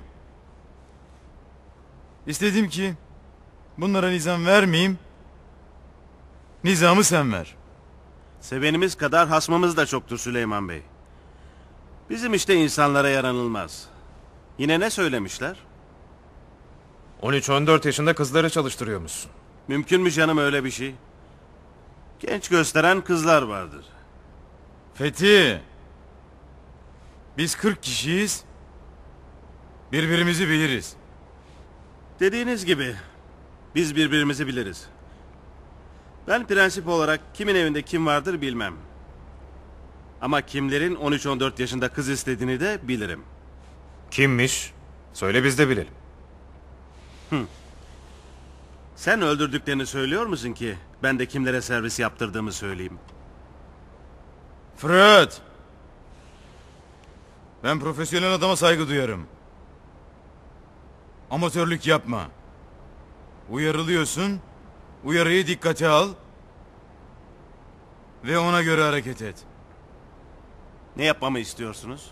İstedim ki bunlara nizam vermeyeyim. Nizamı sen ver. Sevenimiz kadar hasmımız da çoktur Süleyman Bey. Bizim işte insanlara yaranılmaz. Yine ne söylemişler? on üç on dört yaşında kızları çalıştırıyormuşsun. Mümkün mü canım öyle bir şey? Genç gösteren kızlar vardır. Fethi. Biz kırk kişiyiz. Birbirimizi biliriz. Dediğiniz gibi biz birbirimizi biliriz. Ben prensip olarak kimin evinde kim vardır bilmem. Ama kimlerin on üç on dört yaşında kız istediğini de bilirim. Kimmiş? Söyle biz de bilelim. Hı. Sen öldürdüklerini söylüyor musun ki ben de kimlere servis yaptırdığımı söyleyeyim? Fırat. Ben profesyonel adama saygı duyarım. Amatörlük yapma. Uyarılıyorsun. Uyarıyı dikkate al. Ve ona göre hareket et. Ne yapmamı istiyorsunuz?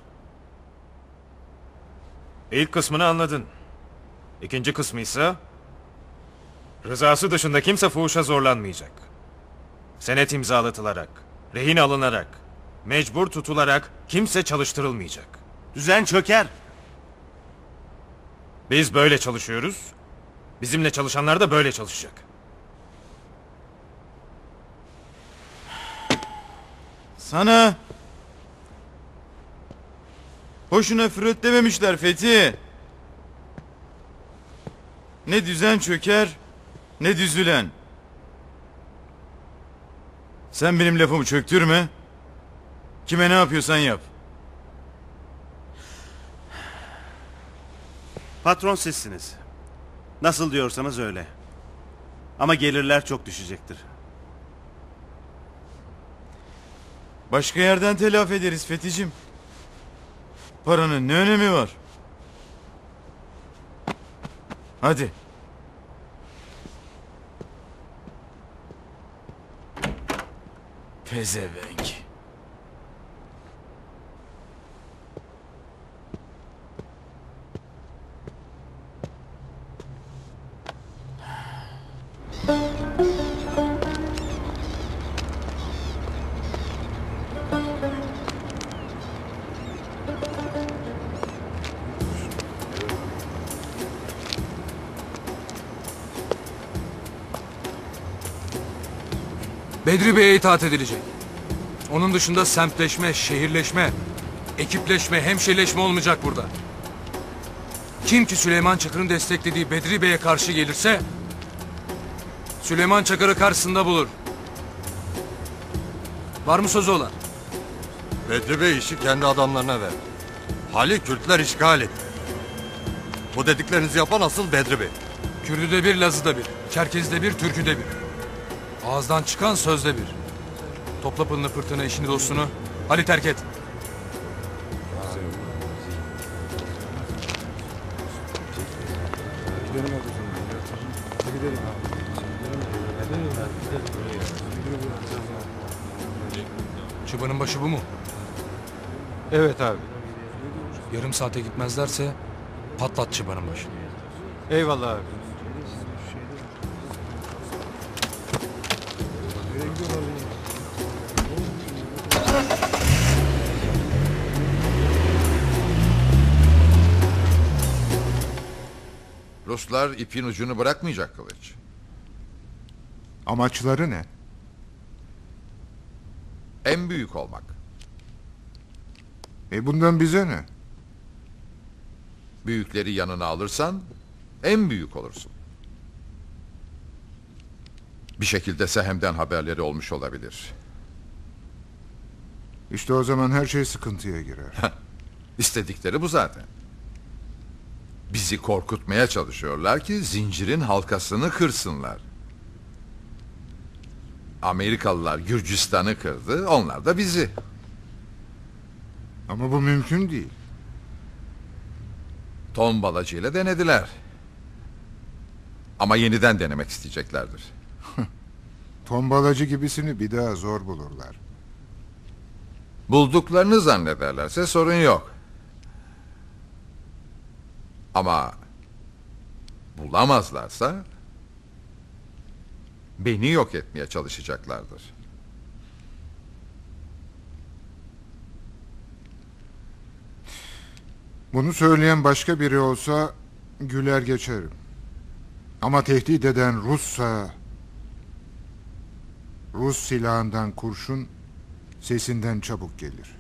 İlk kısmını anladın. İkinci kısmı ise rızası dışında kimse fuhuşa zorlanmayacak. Senet imzalatılarak, rehin alınarak, mecbur tutularak kimse çalıştırılmayacak. Düzen çöker. Biz böyle çalışıyoruz. Bizimle çalışanlar da böyle çalışacak. Sana hoşuna Fırat dememişler Fethi. Ne düzen çöker ne düzülen. Sen benim lafımı çöktürme. Kime ne yapıyorsan yap. Patron sizsiniz. Nasıl diyorsanız öyle. Ama gelirler çok düşecektir. Başka yerden telafi ederiz Fethi'cim. Paranın ne önemi var? Hadi. Pezevenk. Bedri Bey'e itaat edilecek. Onun dışında semtleşme, şehirleşme, ekipleşme, hemşireleşme olmayacak burada. Kim ki Süleyman Çakır'ın desteklediği Bedri Bey'e karşı gelirse Süleyman Çakır'ı karşısında bulur. Var mı sözü olan? Bedri Bey işi kendi adamlarına ver. Hali Kürtler işgal etti. Bu dediklerinizi yapan asıl Bedri Bey. Kürdü de bir, Lazı da bir, Çerkezi de bir, Türkü de bir. Ağızdan çıkan sözde bir. Topla pılını pırtını, işini dostunu. Ali terk et. Çıbanın başı bu mu? Evet abi. Yarım saate gitmezlerse patlat çıbanın başını. Eyvallah abi. Ruslar ipin ucunu bırakmayacak Kılıç. Amaçları ne? En büyük olmak. E bundan bize ne? Büyükleri yanına alırsan en büyük olursun. Bir şekilde Sehem'den haberleri olmuş olabilir. İşte o zaman her şey sıkıntıya girer. İstedikleri bu zaten. Bizi korkutmaya çalışıyorlar ki zincirin halkasını kırsınlar. Amerikalılar Gürcistan'ı kırdı, onlar da bizi. Ama bu mümkün değil. Ton balacıyla denediler. Ama yeniden denemek isteyeceklerdir. Tombalacı gibisini bir daha zor bulurlar. Bulduklarını zannederlerse sorun yok. Ama bulamazlarsa beni yok etmeye çalışacaklardır. Bunu söyleyen başka biri olsa güler geçerim. Ama tehdit eden Rus'sa, Rus silahından kurşun sesinden çabuk gelir.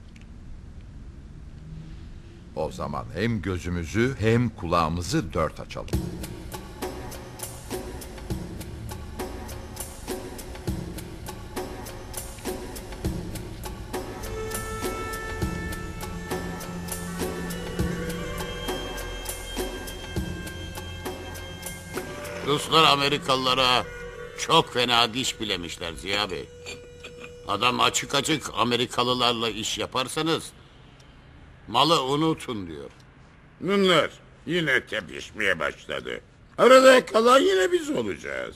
O zaman hem gözümüzü hem kulağımızı dört açalım. Ruslar Amerikalılara çok fena diş bilemişler Ziya Bey. Adam açık açık Amerikalılarla iş yaparsanız malı unutun diyor. Bunlar yine tepişmeye başladı. Arada kalan yine biz olacağız.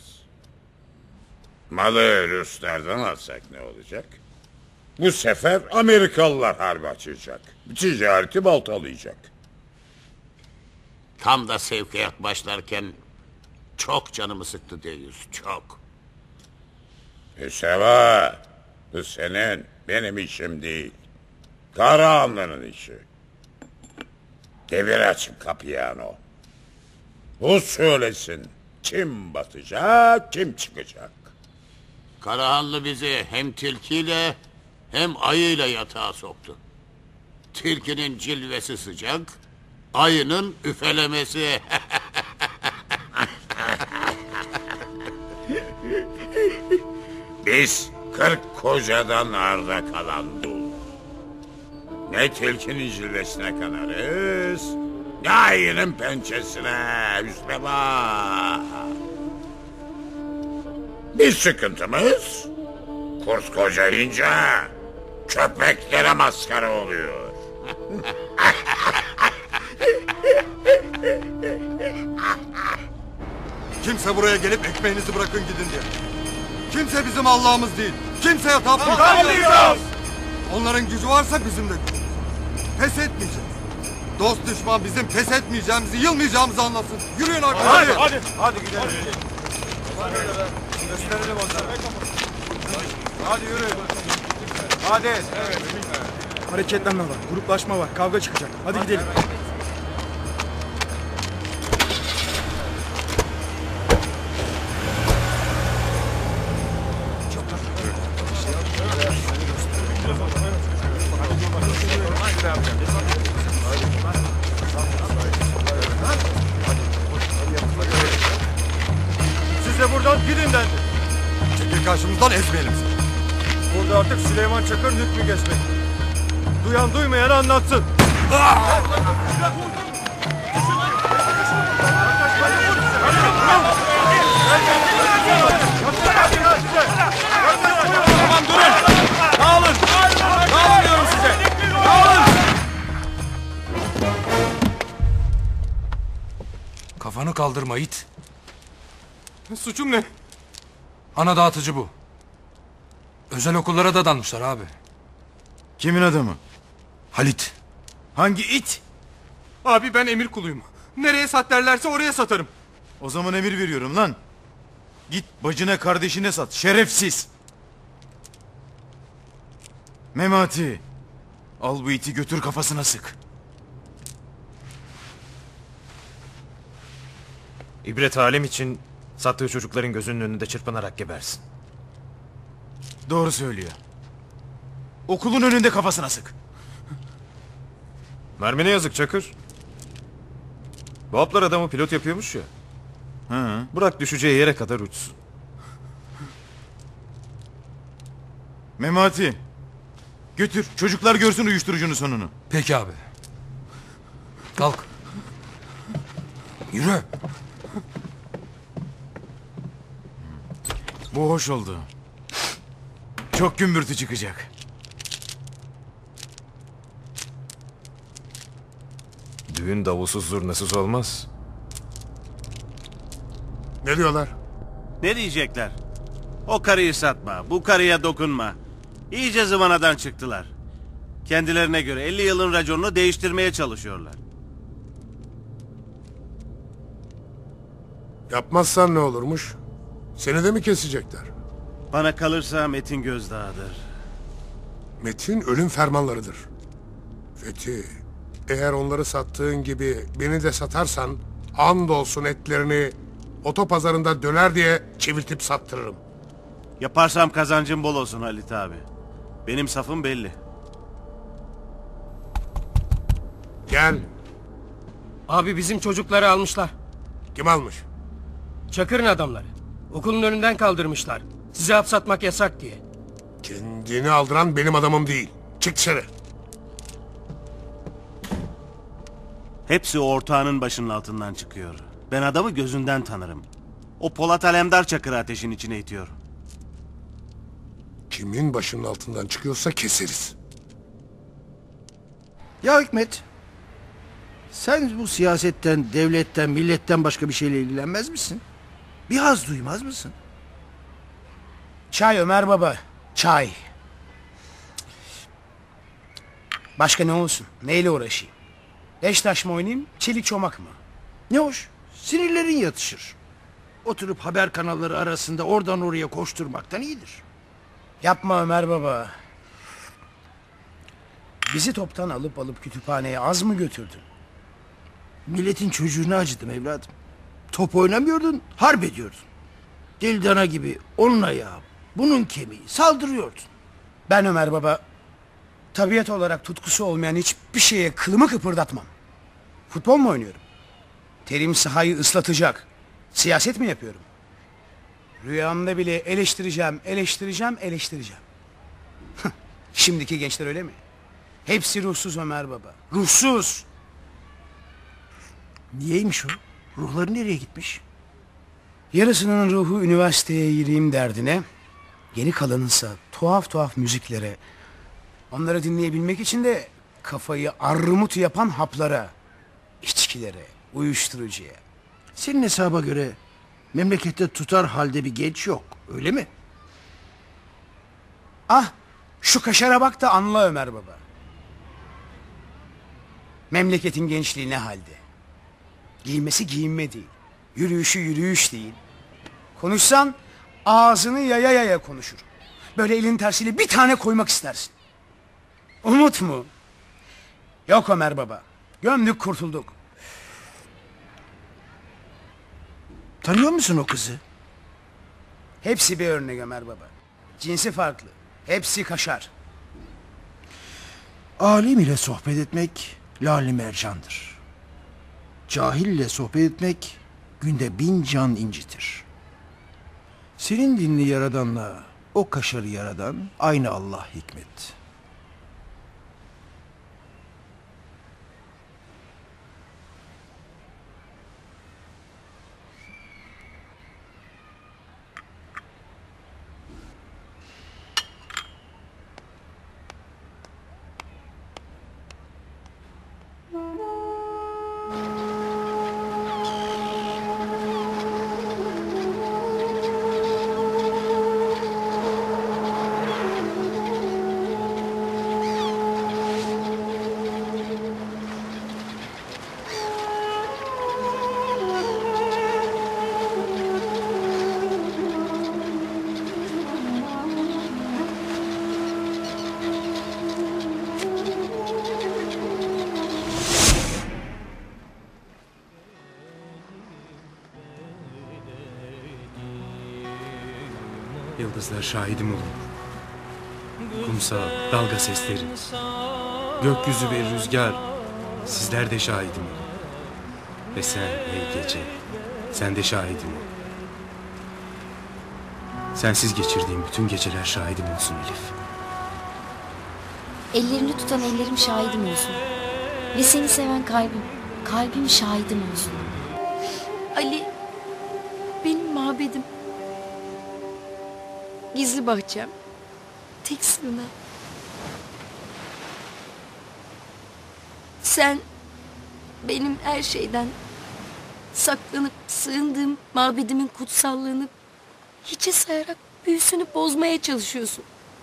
Malı Ruslardan alsak ne olacak? Bu sefer Amerikalılar harbi açacak. Ticareti baltalayacak. Tam da sevkiyat başlarken çok canımı sıktı Deyüz, çok. Hüseva, bu senin, benim işim değil. Karahanlı'nın işi. Devir açın kapıyı ano. O söylesin, kim batacak, kim çıkacak. Karahanlı bizi hem tilkiyle hem ayıyla yatağa soktu. Tilkinin cilvesi sıcak, ayının üfelemesi. Biz kırk kocadan arda kalan dul. Ne tilkinin cilvesine kanarız, ne ayının pençesine Hüsneba. Bir sıkıntımız, kurs kocayınca köpeklere maskara oluyor. Kimse buraya gelip ekmeğinizi bırakın gidin diye. Kimse bizim Allah'ımız değil. Kimseye tapmayacağız. Tapmayacağız. Onların gücü varsa bizim de gücümüz. Pes etmeyeceğiz. Dost düşman bizim pes etmeyeceğimizi, yılmayacağımızı anlasın. Yürüyün arkadaşlar. Hadi, hadi. Hadi gidelim. Hadi. Gösterelim onlara. Hadi yürü. Hadi. Hareketlenme var, gruplaşma var, kavga çıkacak. Hadi gidelim. Siz de buradan gidin dendi. Çekil karşımızdan ezmeyelim seni. Burada artık Süleyman Çakır'ın hükmü geçmek. Duyan duymayan anlatsın. Tamam durun. kaldırma it. Suçum ne? Ana dağıtıcı bu. Özel okullara da danmışlar abi. Kimin adamı? Halit. Hangi it? Abi ben emir kuluyum. Nereye sat derlerse oraya satarım. O zaman emir veriyorum lan. Git bacına kardeşine sat. Şerefsiz. Memati. Al bu iti götür kafasına sık. İbret alem için sattığı çocukların gözünün önünde çırpınarak gebersin. Doğru söylüyor. Okulun önünde kafasına sık. Mermine yazık Çakır. Bu haplar adamı pilot yapıyormuş ya. Hı. Bırak düşeceği yere kadar uçsun. Memati. Götür çocuklar görsün uyuşturucunun sonunu. Peki abi. Kalk. Yürü. Bu hoş oldu. Çok gümbürtü çıkacak. Düğün davulsuz zurnasız olmaz. Ne diyorlar? Ne diyecekler? O karıyı satma, bu karıya dokunma. İyice zıvanadan çıktılar. Kendilerine göre elli yılın raconunu değiştirmeye çalışıyorlar. Yapmazsan ne olurmuş? Seni de mi kesecekler? Bana kalırsa Metin gözdağıdır. Metin ölüm fermanlarıdır. Fethi, eğer onları sattığın gibi beni de satarsan andolsun etlerini otopazarında döner diye çevirtip sattırırım. Yaparsam kazancım bol olsun Halit abi. Benim safım belli. Gel. Abi bizim çocukları almışlar. Kim almış? Çakır'ın adamları. Okulun önünden kaldırmışlar. Size hap satmak yasak diye. Kendini aldıran benim adamım değil. Çık dışarı. Hepsi o ortağının başının altından çıkıyor. Ben adamı gözünden tanırım. O Polat Alemdar Çakır'ı ateşin içine itiyor. Kimin başının altından çıkıyorsa keseriz. Ya Hikmet, sen bu siyasetten, devletten, milletten başka bir şeyle ilgilenmez misin? Bir haz duymaz mısın? Çay Ömer baba, çay. Başka ne olsun? Neyle uğraşayım? Beş taş mı oynayayım, çelik çomak mı? Ne hoş, sinirlerin yatışır. Oturup haber kanalları arasında oradan oraya koşturmaktan iyidir. Yapma Ömer baba. Bizi toptan alıp alıp kütüphaneye az mı götürdün? Milletin çocuğuna acıdım evladım. Top oynamıyordun, harp ediyordun. Dildana gibi onun ayağı, bunun kemiği saldırıyordun. Ben Ömer baba, tabiat olarak tutkusu olmayan hiçbir şeye kılımı kıpırdatmam. Futbol mu oynuyorum? Terim sahayı ıslatacak. Siyaset mi yapıyorum? Rüyamda bile eleştireceğim, eleştireceğim, eleştireceğim. Şimdiki gençler öyle mi? Hepsi ruhsuz Ömer baba. Ruhsuz. Niyeymiş o? Ruhları nereye gitmiş? Yarısının ruhu üniversiteye gireyim derdine, geri kalanınsa tuhaf tuhaf müziklere, onları dinleyebilmek için de kafayı armut yapan haplara, içkilere, uyuşturucuya. Senin hesaba göre memlekette tutar halde bir genç yok, öyle mi? Ah, şu kaşara bak da anla Ömer baba. Memleketin gençliği ne halde? Giymesi giyinme değil, yürüyüşü yürüyüş değil. Konuşsan ağzını yaya yaya konuşur. Böyle elin tersiyle bir tane koymak istersin. Umut mu? Yok Ömer baba. Gömdük kurtulduk. Tanıyor musun o kızı? Hepsi bir örnek Ömer baba. Cinsi farklı. Hepsi kaşar. Alim ile sohbet etmek lali mercandır. Cahille sohbet etmek günde bin can incitir. Senin dinini yaradanla o kaşarı yaradan aynı Allah Hikmet. Yıldızlar şahidim olur. Kumsal, dalga sesleri, gökyüzü ve rüzgar, sizler de şahidim olun. Ve sen ey gece, sen de şahidim ol. Sensiz geçirdiğim bütün geceler şahidim olsun Elif. Ellerini tutan ellerim şahidim olsun. Ve seni seven kalbim, kalbim şahidim olsun. Ali, benim mabedim. Gizli bahçem, tek sığınağım. Sen benim her şeyden saklanıp sığındığım mabedimin kutsallığını hiçe sayarak büyüsünü bozmaya çalışıyorsun.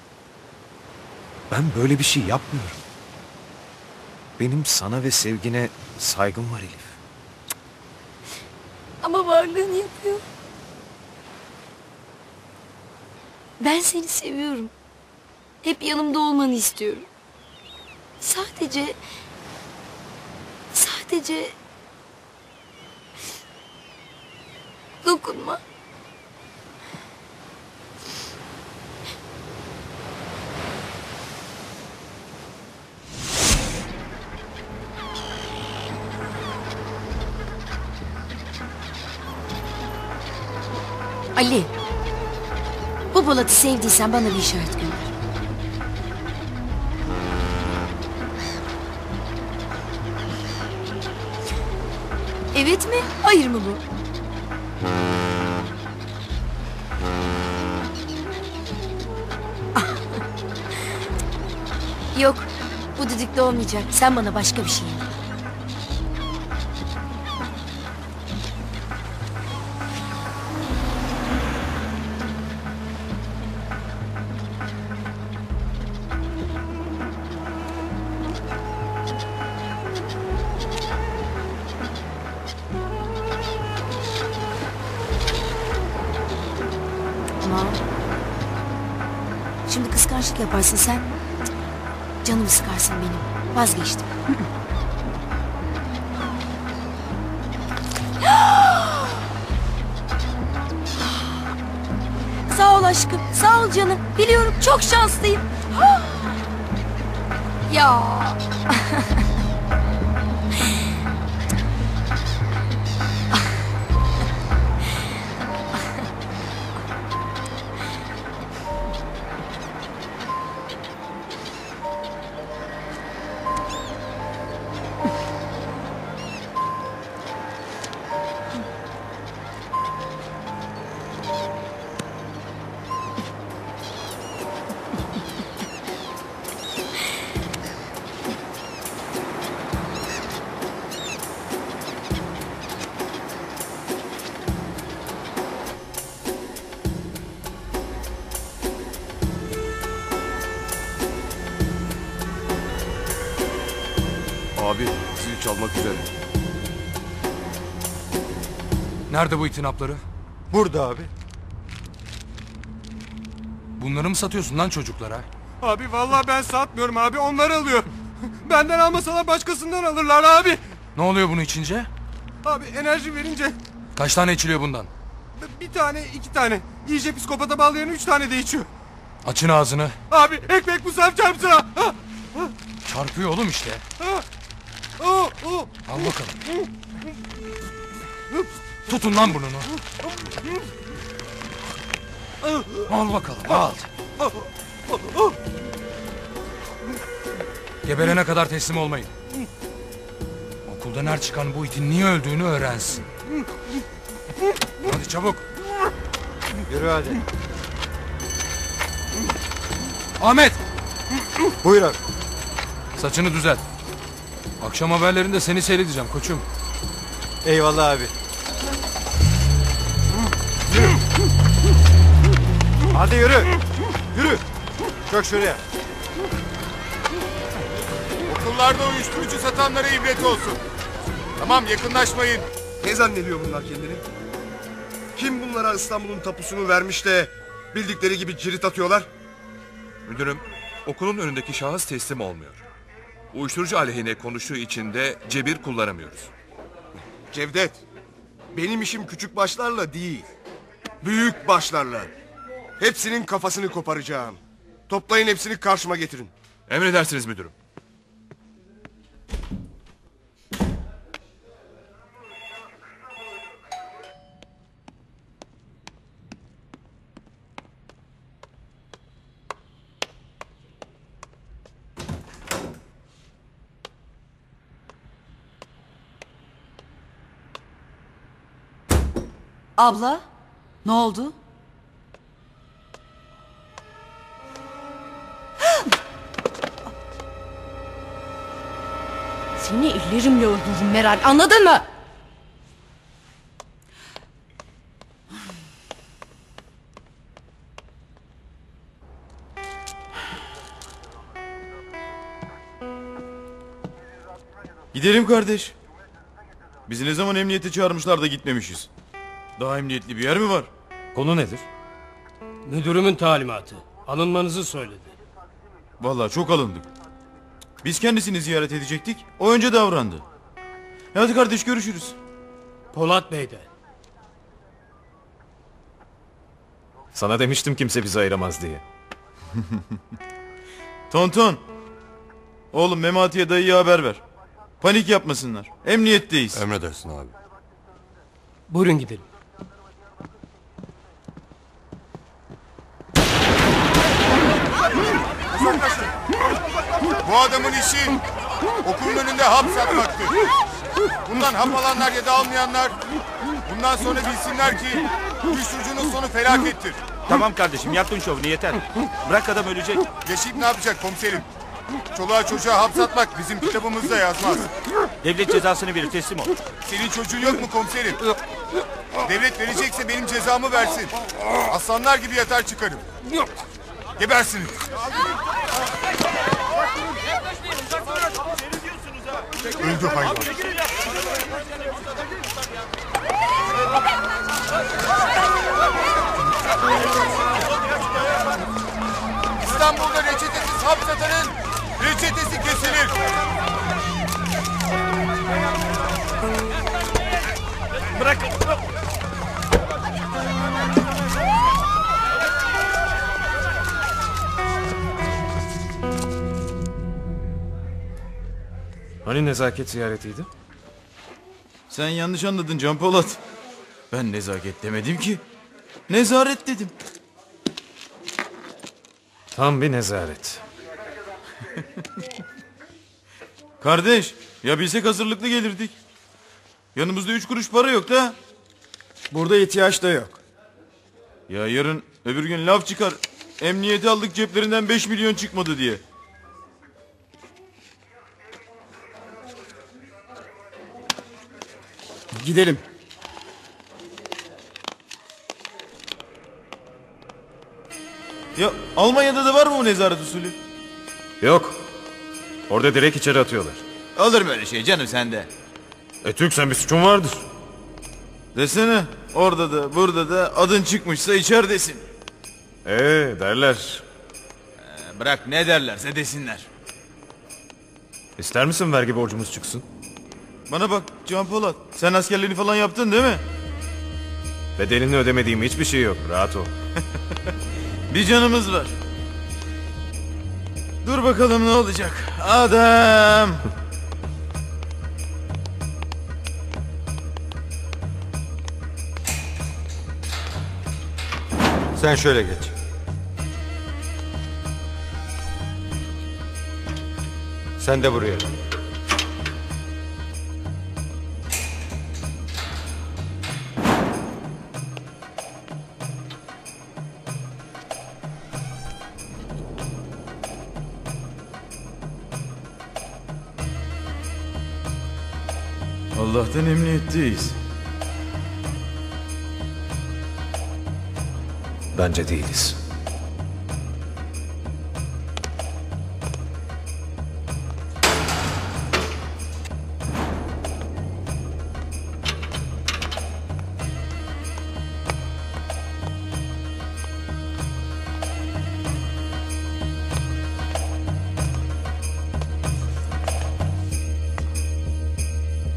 Ben böyle bir şey yapmıyorum. Benim sana ve sevgine saygım var Elif. Ama varlığını yapıyor. Ben seni seviyorum. Hep yanımda olmanı istiyorum. Sadece... Sadece... Dokunma. Ali, bu Polat'ı sevdiysen bana bir işaret gönder. Evet mi, hayır mı bu? Yok, bu düdükle olmayacak. Sen bana başka bir şey yap. Tamam. Şimdi kıskançlık yaparsın sen. Canımı sıkarsın benim. Vazgeçtim. Sağ ol aşkım. Sağ ol canım. Biliyorum çok şanslıyım. Ya. Abi sizi çalmak üzere. Nerede bu itinapları? Burada abi. Bunları mı satıyorsun lan çocuklara? Abi vallahi ben satmıyorum abi, onlar alıyor. Benden almasalar başkasından alırlar abi. Ne oluyor bunu içince? Abi enerji verince Kaç tane içiliyor bundan? bir tane iki tane. İyice psikopata bağlayan üç tane de içiyor. Açın ağzını. Abi ekmek musaf çarpsın ha. Çarpıyor oğlum işte. Oh, oh. Al bakalım. Tutun lan burnunu. Al bakalım al. Geberene kadar teslim olmayın. Okuldan her çıkan bu itin niye öldüğünü öğrensin. Hadi çabuk. Yürü hadi. Ahmet. Buyur abi. Saçını düzelt. Akşam haberlerinde seni seyredeceğim koçum. Eyvallah abi. Hadi yürü. Yürü. Çök şuraya. Okullarda uyuşturucu satanlara ibret olsun. Tamam, yakınlaşmayın. Ne zannediyor bunlar kendini? Kim bunlara İstanbul'un tapusunu vermiş de bildikleri gibi cirit atıyorlar? Müdürüm, okulun önündeki şahıs teslim olmuyor. Uyuşturucu aleyhine konuştuğu için de cebir kullanamıyoruz. Cevdet, benim işim küçük başlarla değil, büyük başlarla. Hepsinin kafasını koparacağım. Toplayın hepsini karşıma getirin. Emredersiniz müdürüm. Abla, ne oldu? Seni ellerimle öldürürüm Meral, anladın mı? Gidelim kardeş. Bizi ne zaman emniyete çağırmışlar da gitmemişiz. Daha emniyetli bir yer mi var? Konu nedir? Müdürümün talimatı. Alınmanızı söyledi. Vallahi çok alındık. Biz kendisini ziyaret edecektik. O önce davrandı. Hadi kardeş, görüşürüz. Polat Bey de. Sana demiştim kimse bizi ayıramaz diye. Tonton. Oğlum Memati'ye dayıya haber ver. Panik yapmasınlar. Emniyetteyiz. Emredersin abi. Buyurun gidelim. Uzaklaşın. Bu adamın işi okulun önünde hap satmaktır. Bundan hap alanlar ya da almayanlar bundan sonra bilsinler ki uyuşturucunun sonu felakettir. Tamam kardeşim, yaptın şovunu, yeter. Bırak, adam ölecek. Yaşayıp ne yapacak komiserim? Çoluğa çocuğa hap satmak bizim kitabımızda yazmaz. Devlet cezasını verir, teslim ol. Senin çocuğun yok mu komiserim? Devlet verecekse benim cezamı versin. Aslanlar gibi yatar çıkarım. Gebersiniz. Öldü hayvan. İstanbul'da reçetesiz hap satanın reçetesi kesilir. Bırak. Hani nezaket ziyaretiydi? Sen yanlış anladın Can Polat. Ben nezaket demedim ki. Nezaret dedim. Tam bir nezaret. Kardeş, ya bilsek hazırlıklı gelirdik. Yanımızda üç kuruş para yok da. Burada ihtiyaç da yok. Ya yarın öbür gün laf çıkar. Emniyete aldık, ceplerinden beş milyon çıkmadı diye. Gidelim. Ya Almanya'da da var mı bu nezaret usulü? Yok. Orada direkt içeri atıyorlar. Olur böyle şey canım sende. E Türksen bir suçun vardır. Desene, orada da burada da adın çıkmışsa içeridesin. Ee derler. Ee, bırak ne derlerse desinler. İster misin vergi borcumuz çıksın? Bana bak Can Polat, sen askerliğini falan yaptın değil mi? Bedelini ödemediğim hiçbir şey yok, rahat ol. Bir canımız var. Dur bakalım ne olacak. Adam. Sen şöyle geç. Sen de buraya. Allah'tan emniyetteyiz. Bence değiliz.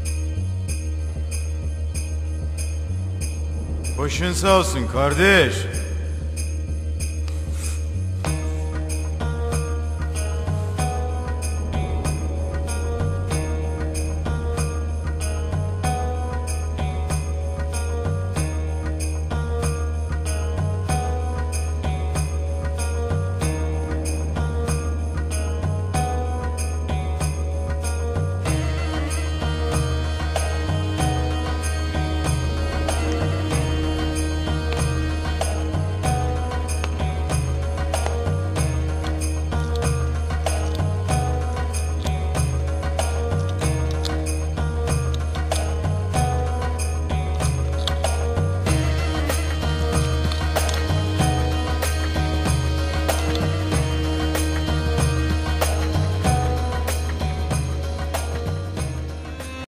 Başın sağ olsun kardeş.